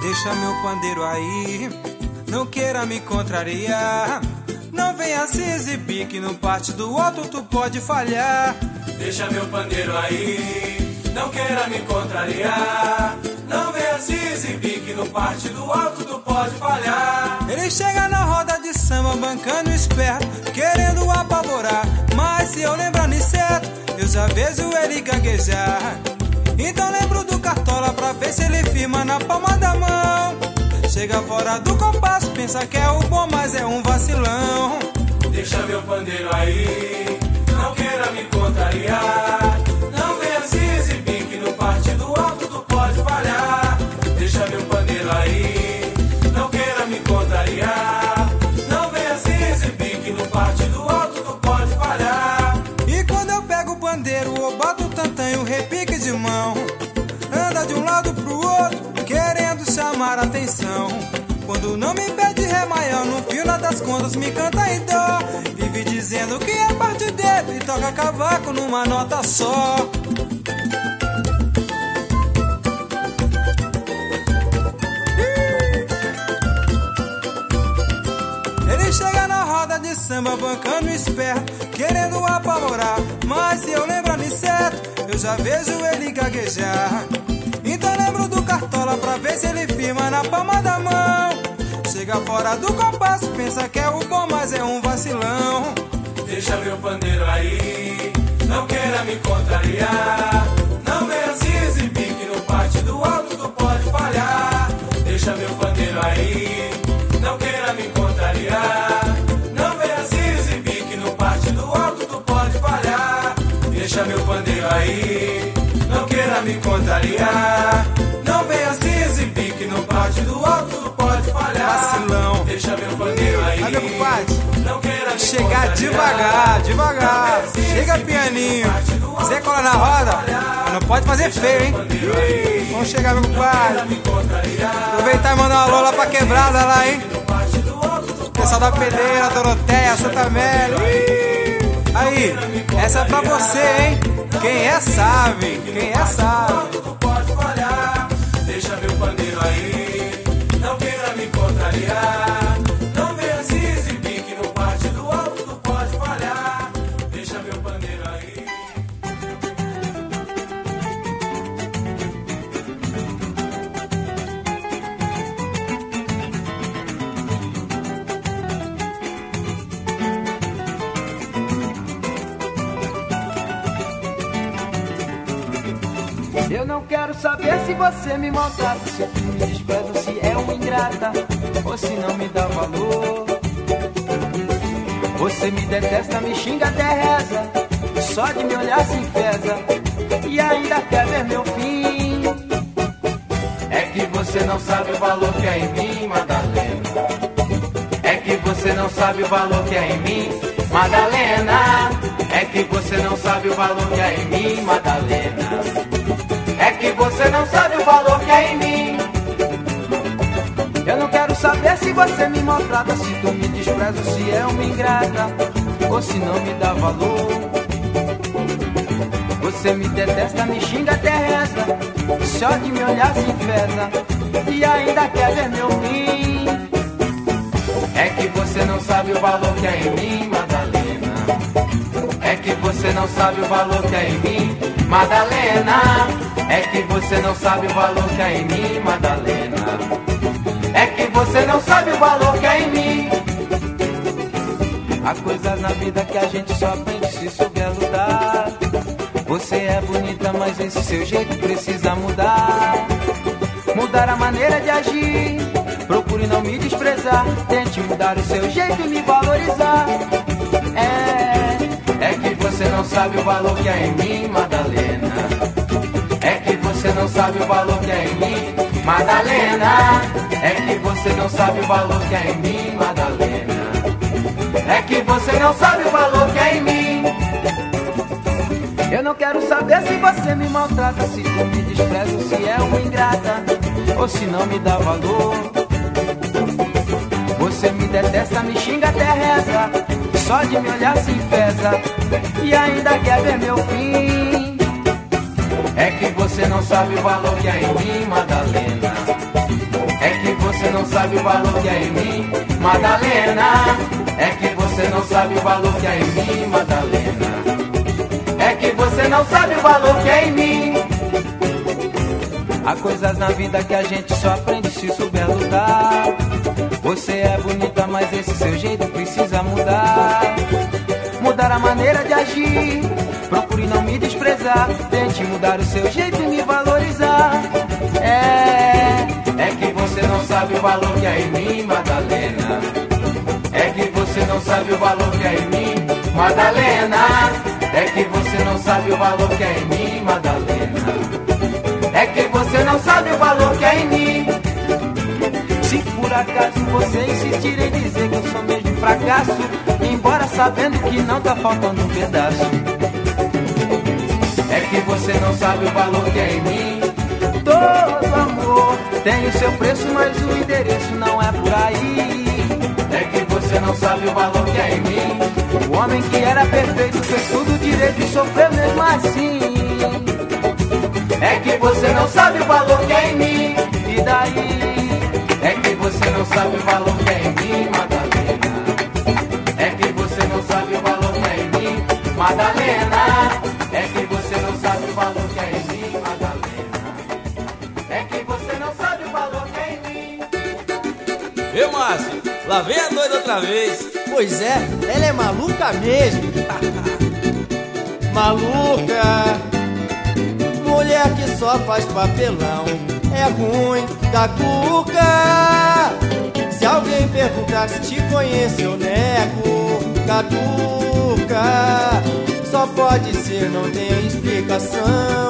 Deixa meu pandeiro aí, não queira me contrariar. Não venha se exibir que no parte do alto tu pode falhar. Deixa meu pandeiro aí, não queira me contrariar. Não venha se exibir que no parte do alto tu pode falhar. Ele chega na roda de samba bancando esperto, querendo apavorar. Mas se eu lembrar nem certo, eu já vejo ele gaguejar. Então lembro do Cartola pra ver se ele firma na palma da mão. Chega fora do compasso, pensa que é o bom, mas é um vacilão. Deixa meu pandeiro aí, não queira me contrariar. Não venha se exibir que no parte do alto tu pode falhar. Deixa meu pandeiro aí, não queira me contrariar. Não venha se exibir que no parte do alto tu pode falhar. E quando eu pego o pandeiro, eu boto o tantã e o repique de mão. Anda de um lado pro outro, querendo chamar a atenção. Quando não me pede ré maior, no final das contas me canta em dó. Vive dizendo que é parte dele e toca cavaco numa nota só. Ele chega na roda de samba bancando esperto, querendo apavorar. Mas se eu lembrar de certo, eu já vejo ele gaguejar. Então lembro do Cartola pra ver se ele firma na palma da mão. Chega fora do compasso, pensa que é o bom, mas é um vacilão. Deixa meu pandeiro aí, não queira me contrariar. Não venha se exibir que no parte do alto tu pode falhar. Deixa meu pandeiro aí, não queira me contrariar. Não venha se exibir que no parte do alto tu pode falhar. Deixa meu pandeiro aí, não queira me contrariar. Não venha se exibir que no parte do alto tu pode falhar. Vacilão. Deixa meu pandeiro aí, meu compadre, não queira me chegar devagar, devagar. Chega pianinho. Você cola na roda, mas não pode fazer feio, hein? Vamos chegar, meu compadre. Aproveitar e mandar uma alô lá pra quebrada lá, hein? Pessoal da Pedreira, Doroteia, Santa Amélia. Aí, essa é pra você, hein? Quem é sabe, quem é sabe. Pode falhar. Deixa meu pandeiro aí, não queira me contrariar. Não venha se exibir que no parte do alto tu pode falhar. Deixa meu pandeiro aí. Eu não quero saber se você me maltrata, se tu me despreza, se é uma ingrata, ou se não me dá valor. Você me detesta, me xinga, até reza, só de me olhar se enfesa, e ainda quer ver meu fim. É que você não sabe o valor que é em mim, Madalena. É que você não sabe o valor que é em mim, Madalena. É que você não sabe o valor que é em mim, Madalena. É que você não sabe o valor que é em mim. Eu não quero saber se você me maltrata, se tu me despreza, se é uma ingrata, ou se não me dá valor. Você me detesta, me xinga, até reza, só de me olhar se enfesa, e ainda quer ver meu fim. É que você não sabe o valor que é em mim, Madalena. É que você não sabe o valor que é em mim, Madalena. É que você não sabe o valor que é em mim, Madalena. É que você não sabe o valor que é em mim. Há coisas na vida que a gente só aprende se souber lutar. Você é bonita, mas esse seu jeito precisa mudar. Mudar a maneira de agir, procure não me desprezar. Tente mudar o seu jeito e me valorizar. É que você não sabe o valor que é em mim, Madalena. É que você não sabe o valor que é em mim, Madalena. É que você não sabe o valor que é em mim, Madalena. É que você não sabe o valor que é em mim. Eu não quero saber se você me maltrata, se tu me despreza, se é uma ingrata, ou se não me dá valor. Você me detesta, me xinga, até reza, só de me olhar se enfesa, e ainda quer ver meu fim. É que você não sabe o valor que é em mim, Madalena. você não sabe o valor que é em mim, Madalena. É que você não sabe o valor que é em mim, Madalena. É que você não sabe o valor que é em mim. Há coisas na vida que a gente só aprende se souber lutar. Você é bonita, mas esse seu jeito precisa mudar. Mudar a maneira de agir, procure não me desprezar. Tente mudar o seu jeito e me valorizar. É que você não sabe o valor que é em mim, Madalena. É que você não sabe o valor que é em mim, Madalena. É que você não sabe o valor que é em mim, Madalena. É que você não sabe o valor que é em mim. Se por acaso você insistir em dizer que eu sou mesmo fracasso, embora sabendo que não tá faltando um pedaço. É que você não sabe o valor que é em mim. Todo amor tem o seu preço, mas o endereço não é por aí. É que você não sabe o valor que é em mim. O homem que era perfeito fez tudo direito e sofreu mesmo assim. É que você não sabe o valor que é em mim. E daí? É que você não sabe o valor que é em mim, Madalena. É que você não sabe o valor que é em mim, Madalena. É que você não sabe o valor que é em mim, Madalena. É que você não sabe o valor que é em mim. Viu, Márcio? Lá vem a doida outra vez. Pois é, ela é maluca mesmo. Maluca, mulher que só faz papelão, é ruim da cuca. Se alguém perguntar se te conheço, eu nego. Catuca, só pode ser, não tem explicação.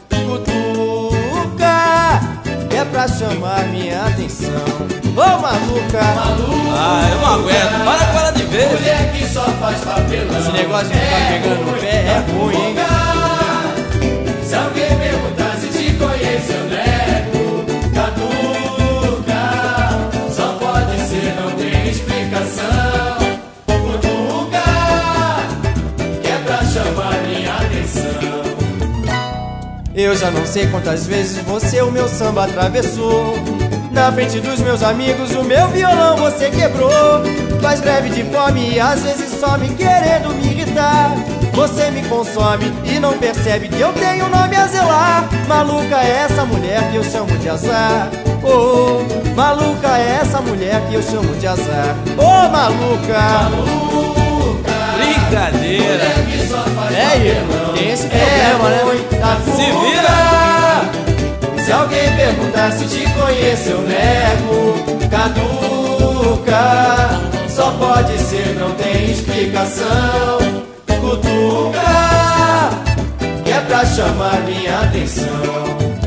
Cutuca, é pra chamar minha atenção. Ô maluca, ah, eu não aguento, para com ela de vez. Mulher que só faz papelão, esse negócio de ficar pegando no pé é ruim, hein? Se alguém perguntar se te conheço, eu nego. Catuca, só pode ser, não tem explicação. Cutuca, que é pra chamar minha atenção. Eu já não sei quantas vezes você o meu samba atravessou. Na frente dos meus amigos o meu violão você quebrou. Faz greve de fome e às vezes some querendo me irritar. Você me consome e não percebe que eu tenho nome a zelar. Maluca é essa mulher que eu chamo de azar. Oh, maluca é essa mulher que eu chamo de azar. Oh, maluca, brincadeira. Tem esse problema, né? Se vira. Se alguém perguntar se te conheço, eu nego. Caduca, só pode ser, não tem explicação. Cutuca, que é pra chamar minha atenção.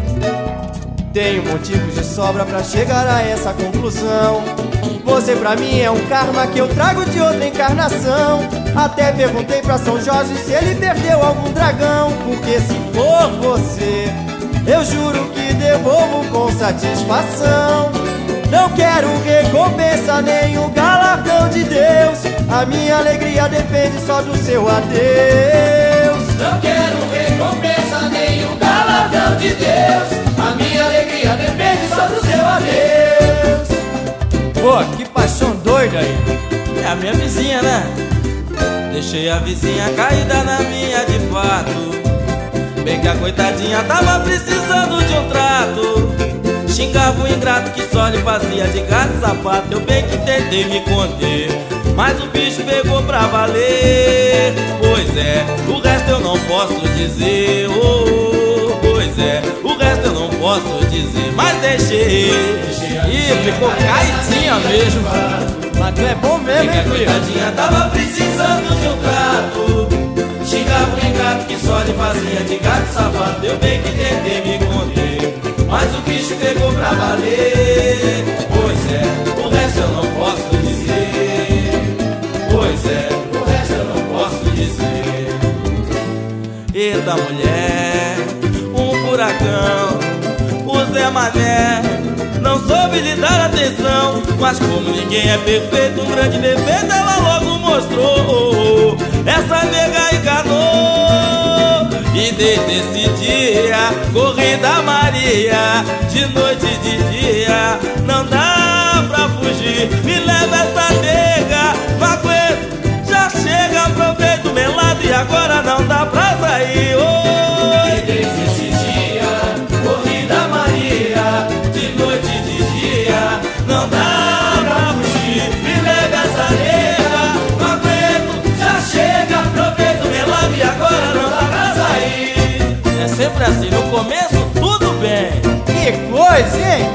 Tenho motivos de sobra pra chegar a essa conclusão. Você pra mim é um karma que eu trago de outra encarnação. Até perguntei pra São Jorge se ele perdeu algum dragão. Porque se for você, eu juro que devolvo com satisfação. Não quero recompensa nem o galardão de Deus. A minha alegria depende só do seu adeus. Não quero recompensa nem o galardão de Deus. A minha alegria depende só do seu adeus. Pô, que paixão doida aí. É a minha vizinha, né? Deixei a vizinha caída na minha de fato. Bem que a coitadinha tava precisando de um trato. Xingava o ingrato que só lhe fazia de gato e sapato. Eu bem que tentei me conter, mas o bicho pegou pra valer. Pois é, o resto eu não posso dizer. Oh, pois é, o resto eu não posso dizer. Mas deixei. Ih, ficou caidinha mesmo. Mas tu é bom mesmo, hein, a coitadinha tava precisando de um trato. Xingava o ingrato que só lhe fazia de gato e sapato. Eu bem que tentei me conter, mas o bicho pegou pra valer. Pois é, o resto eu não posso dizer. Pois é, o resto eu não posso dizer. Eita mulher, um furacão, o Zé Mané não soube lhe dar atenção. Mas como ninguém é perfeito, um grande defeito ela logo mostrou. Essa nega enganou, e desde esse dia corri da Maria, de noite e de dia não dá agora não dá pra sair. Oi. E desde esse dia, corrida Maria, de noite e de dia, não dá pra fugir. Me leva essa areia, não aguento, já chega, aproveito, me lava e agora não dá pra sair. É sempre assim, no começo tudo bem. Que coisa, hein?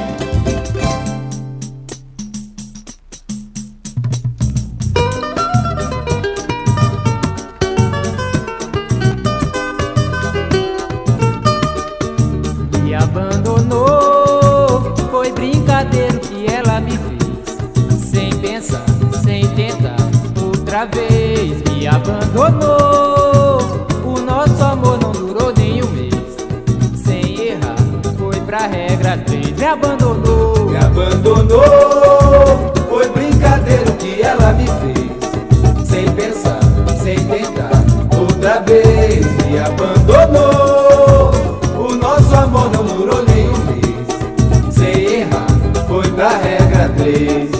Me abandonou, foi brincadeira que ela me fez. Sem pensar, sem tentar, outra vez. Me abandonou, o nosso amor não durou nem um mês. Sem errar, foi pra regra 3. Me abandonou, foi brincadeira que ela me fez. Sem pensar, sem tentar, outra vez. Me abandonou, o nosso amor não durou nem um mês. Sem errar, foi pra regra 3.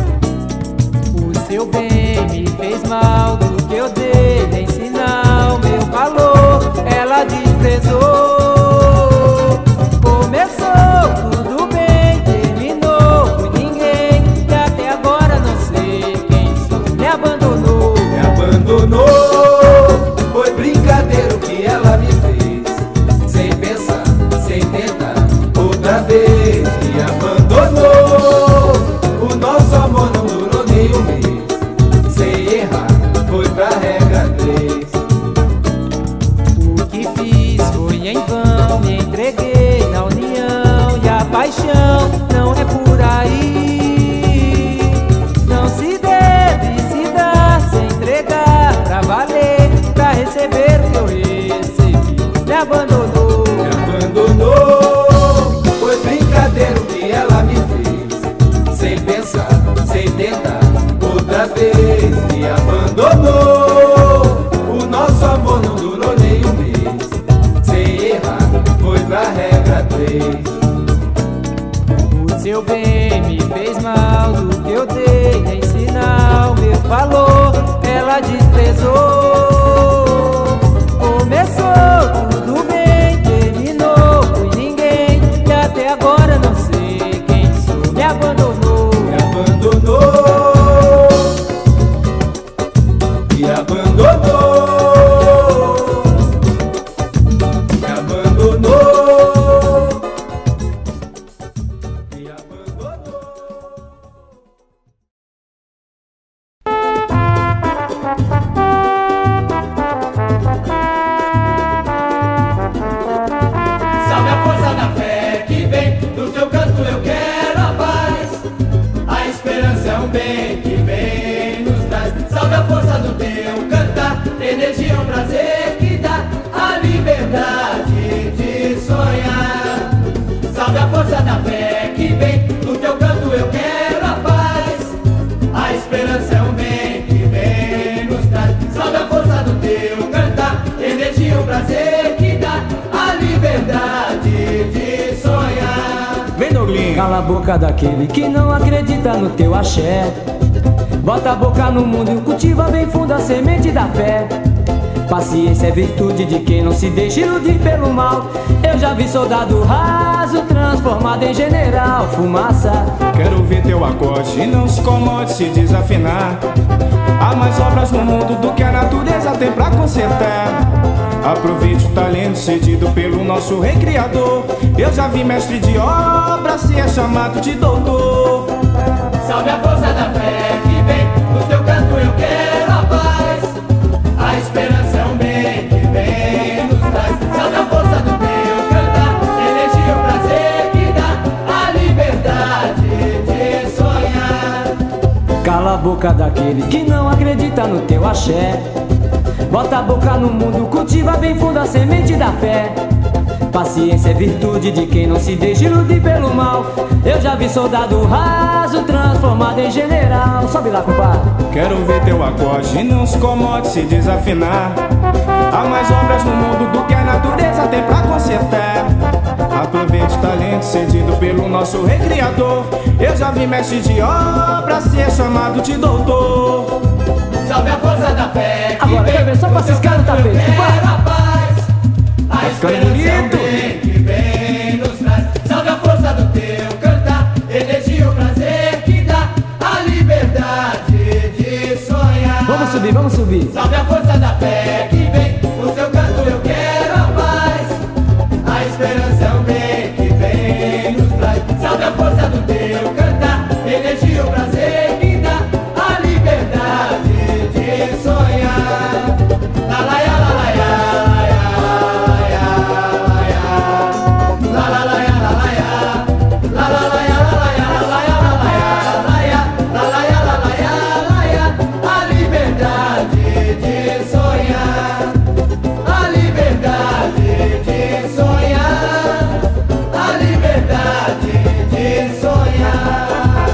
o seu bem me fez mal. Do que eu dei nem sinal, meu valor ela desprezou. Começou tudo bem, terminou por ninguém. E até agora não sei quem sou. Me abandonou, foi brincadeira que ela me fez. Sem pensar, sem tentar, outra vez. Me abandonou, o nosso amor não durou nem um mês. Sem errar, foi pra regra 3. o que fiz foi em vão. Me entreguei na união e a paixão não é por aí. Não se deve se dar sem entregar pra valer, pra receber o que eu recebi. Me abandonou, Foi brincadeira que ela me fez. Sem pensar, sem tentar, outra vez. Me abandonou, o nosso amor não durou nem um mês. Sem errar, foi pra regra 3. o seu bem me fez mal. Do que eu dei nem sinal, meu valor ela desprezou. Começou tudo bem, terminou por ninguém. E até agora não sei quem sou. Me abandonou, Me abandonou, me abandonou. Salve a força da fé que vem do teu canto, eu quero a paz. A esperança é um bem que vem nos traz. Salve a força do teu cantar, energia é um prazer que dá a liberdade de sonhar. Salve a força da fé que vem do teu canto, eu quero a paz. A esperança é um bem que vem nos traz. Salve a força do teu cantar, energia é um prazer que dá a liberdade de sonhar. Vem, Douglinho. Cala a boca daquele que não acredita no teu axé. Bota a boca no mundo e cultiva bem fundo a semente da fé. Paciência é virtude de quem não se deixa iludir pelo mal. Eu já vi soldado raso transformado em general. Fumaça. Quero ver teu acorde e não se incomode se desafinar. Há mais obras no mundo do que a natureza tem pra consertar. Aproveite o talento cedido pelo nosso Rei Criador. Eu já vi mestre de obra se é chamado de doutor. Salve a força da fé que vem do teu canto, eu quero a paz. A esperança é um bem que vem nos traz. Salve a força do teu cantar, energia, o prazer que dá a liberdade de sonhar. Cala a boca daquele que não acredita no teu axé. Bota a boca no mundo, cultiva bem fundo a semente da fé. Paciência é virtude de quem não se deixa iludir pelo mal. Eu já vi soldado raso transformado em general. Sobe lá, compadre. Quero ver teu acorde e não se incomode se desafinar. Há mais obras no mundo do que a natureza tem pra consertar. Aproveite o talento cedido pelo nosso Rei Criador. Eu já vi mestre de obra ser chamado de doutor. Salve a força da fé. Agora quer ver só pra ciscar no tapete. Quero a paz, a esperança bonito. que vem nos traz. Salve a força do teu cantar, energia, o prazer que dá a liberdade de sonhar. Vamos subir, vamos subir. Salve a força da fé que vem no teu canto, eu quero a paz, a esperança é o bem que vem nos traz. Salve a força do teu cantar, energia, o prazer que dá a liberdade de sonhar. La la ya, la la ya, la ya, la la la ya, la la ya, la la la ya, la la ya, la ya, la la ya, la la ya, la ya, a liberdade de sonhar, a liberdade de sonhar, a liberdade de sonhar.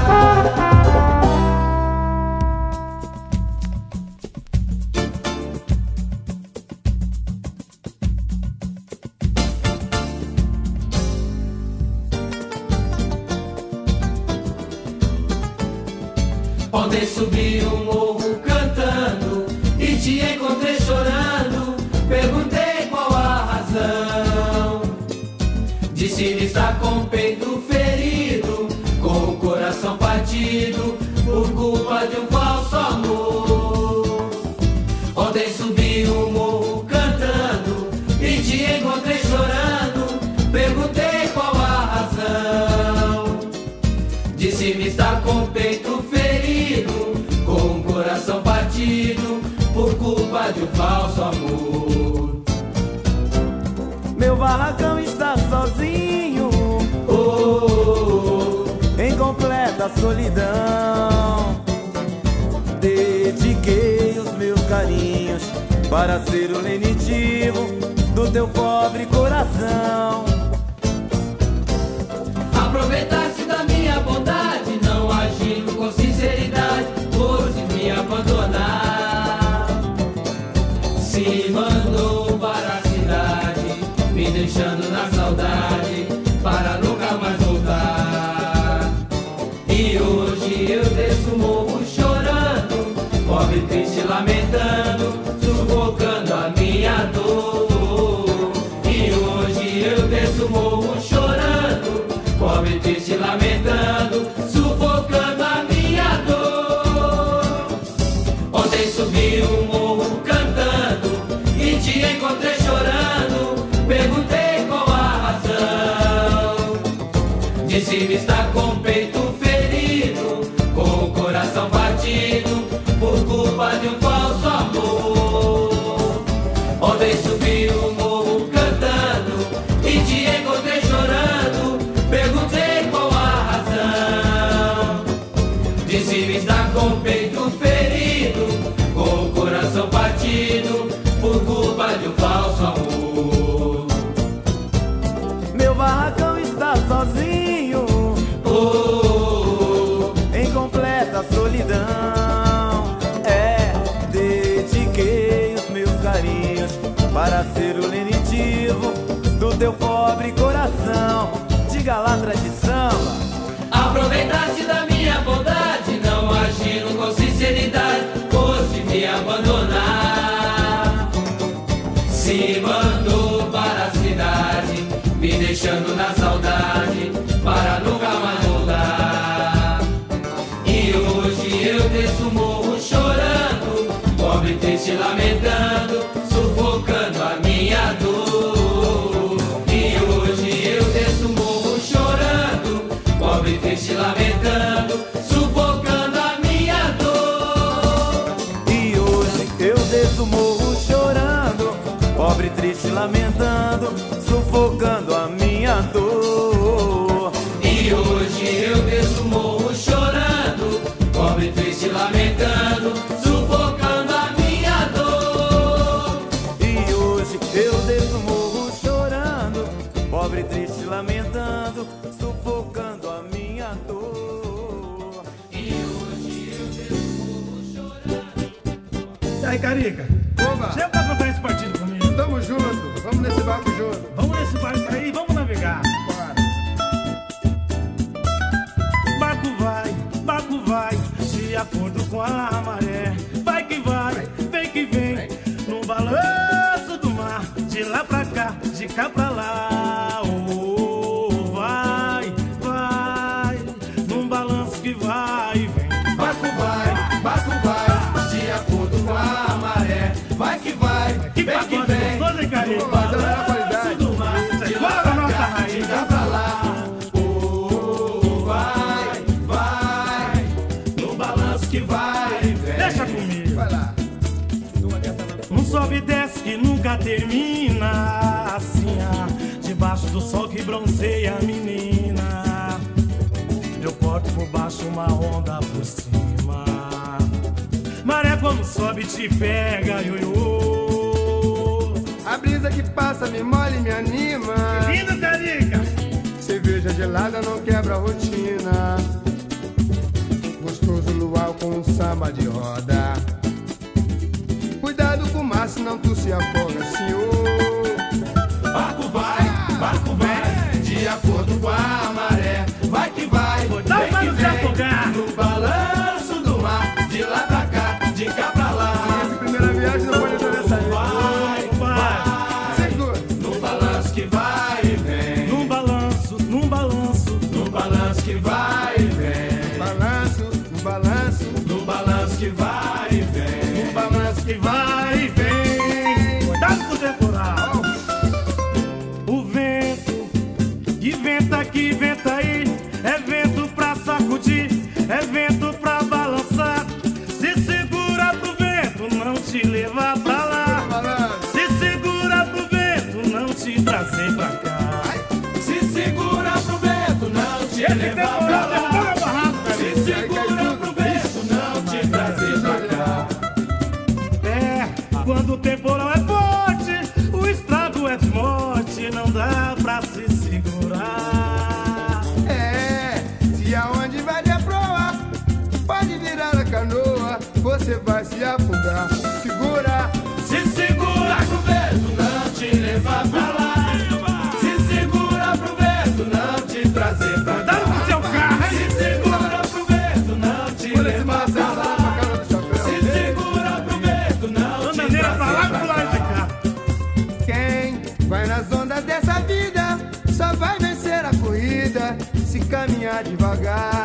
Ontem subi um morro cantando e te encontrei chorando. Perguntei qual a razão. Disse-me estar com o peito ferido, com o coração partido, por culpa de um falso amor. Ontem subi um morro cantando e te encontrei chorando. Perguntei qual a razão. Disse-me estar com o peito ferido, com o coração partido, por culpa de um falso amor. Meu barracão está sozinho, em completa solidão. Dediquei os meus carinhos para ser o lenitivo do teu pobre coração. Aproveitaste da minha bondade, não agindo com sinceridade, foste me abandonar. Se mandou para a cidade, me deixando na saudade, para nunca mais voltar. E hoje eu desço o morro chorando, pobre, triste, lamentando, sufocando a minha dor. E hoje eu desço o morro chorando, pobre, triste, lamentando, sufocando a minha dor. Ontem subi um morro cantando e te encontrei chorando. Perguntei qual a razão. Disse-me estar com o peito ferido, com o coração partido, por culpa de um falso amor. Ontem subi um morro cantando e te encontrei chorando. Perguntei qual a razão. Disse-me estar com o peito ferido, com o coração partido, por culpa de um falso amor. Meu barracão está sozinho, em completa solidão. Dediquei os meus carinhos para ser o lenitivo do teu pobre coração. Diga lá, tradição. Aproveitaste da minha bondade, não agindo com sinceridade, foste me abandonar. Se mandou para a cidade, me deixando na saudade, para nunca mais voltar. E hoje eu desço o morro chorando, pobre, triste, lamentando, sufocando a minha dor. E hoje eu desço o morro chorando, pobre, triste, lamentando, sufocando a minha dor. E hoje eu desço o morro chorando, pobre, triste, lamentando, sufocando a minha dor. E hoje eu desço o morro chorando, pobre, triste, lamentando, sufocando a minha dor. E hoje eu desço o morro chorando, pobre, triste, lamentando, sufocando a minha dor. E hoje eu desço o morro chorando. E aí, Carica? Oba! Chega pra cantar esse partido comigo. Tamo junto, vamos nesse barco junto. Vamos nesse barco aí, vamos navegar. Bora. Barco vai, de acordo com a maré. Vai que vai. termina assim, debaixo do sol que bronzeia a menina. Eu corto por baixo, uma onda por cima. Maré quando sobe te pega, ioiô. A brisa que passa me molha e me anima. Lindo, Carica! Cerveja gelada não quebra a rotina. Gostoso luau com um samba de roda. Cuidado com o mar, senão tu se afoga, senhor. Barco vai, de acordo com a maré. Vai que vai, vem que vem, no balanço do mar. De lá pra cá, de cá pra lá. Essa primeira viagem não pode atravessar. Vai, no balanço que vai e vem. Num balanço que vai e vem. No balanço que vai e vem. Um balanço que vai e vem. Cuidado com o temporal. O vento que venta aqui, venta aí. É vento pra sacudir, é vento pra balançar. Se segura pro vento, não te levar pra lá. Se segura pro vento, não te trazer pra cá. Se segura pro vento, não te levar pra lá. Se segura pro vento, não te trazer pra cá. Quando o temporal é forte, o estrago é de morte. Não dá pra se segurar. Se aonde vai de proa, pode virar a canoa, você vai se afundar. Segura. Se segura pro vento, não te levar pra lá. Se segura pro vento, não te trazer pra cá. Seu carro, se segura pro vento, não te levar pra lá. Se segura pro vento, não te trazer pra cá. Quem vai nas ondas dessa vida só vai vencer a corrida se caminhar devagar.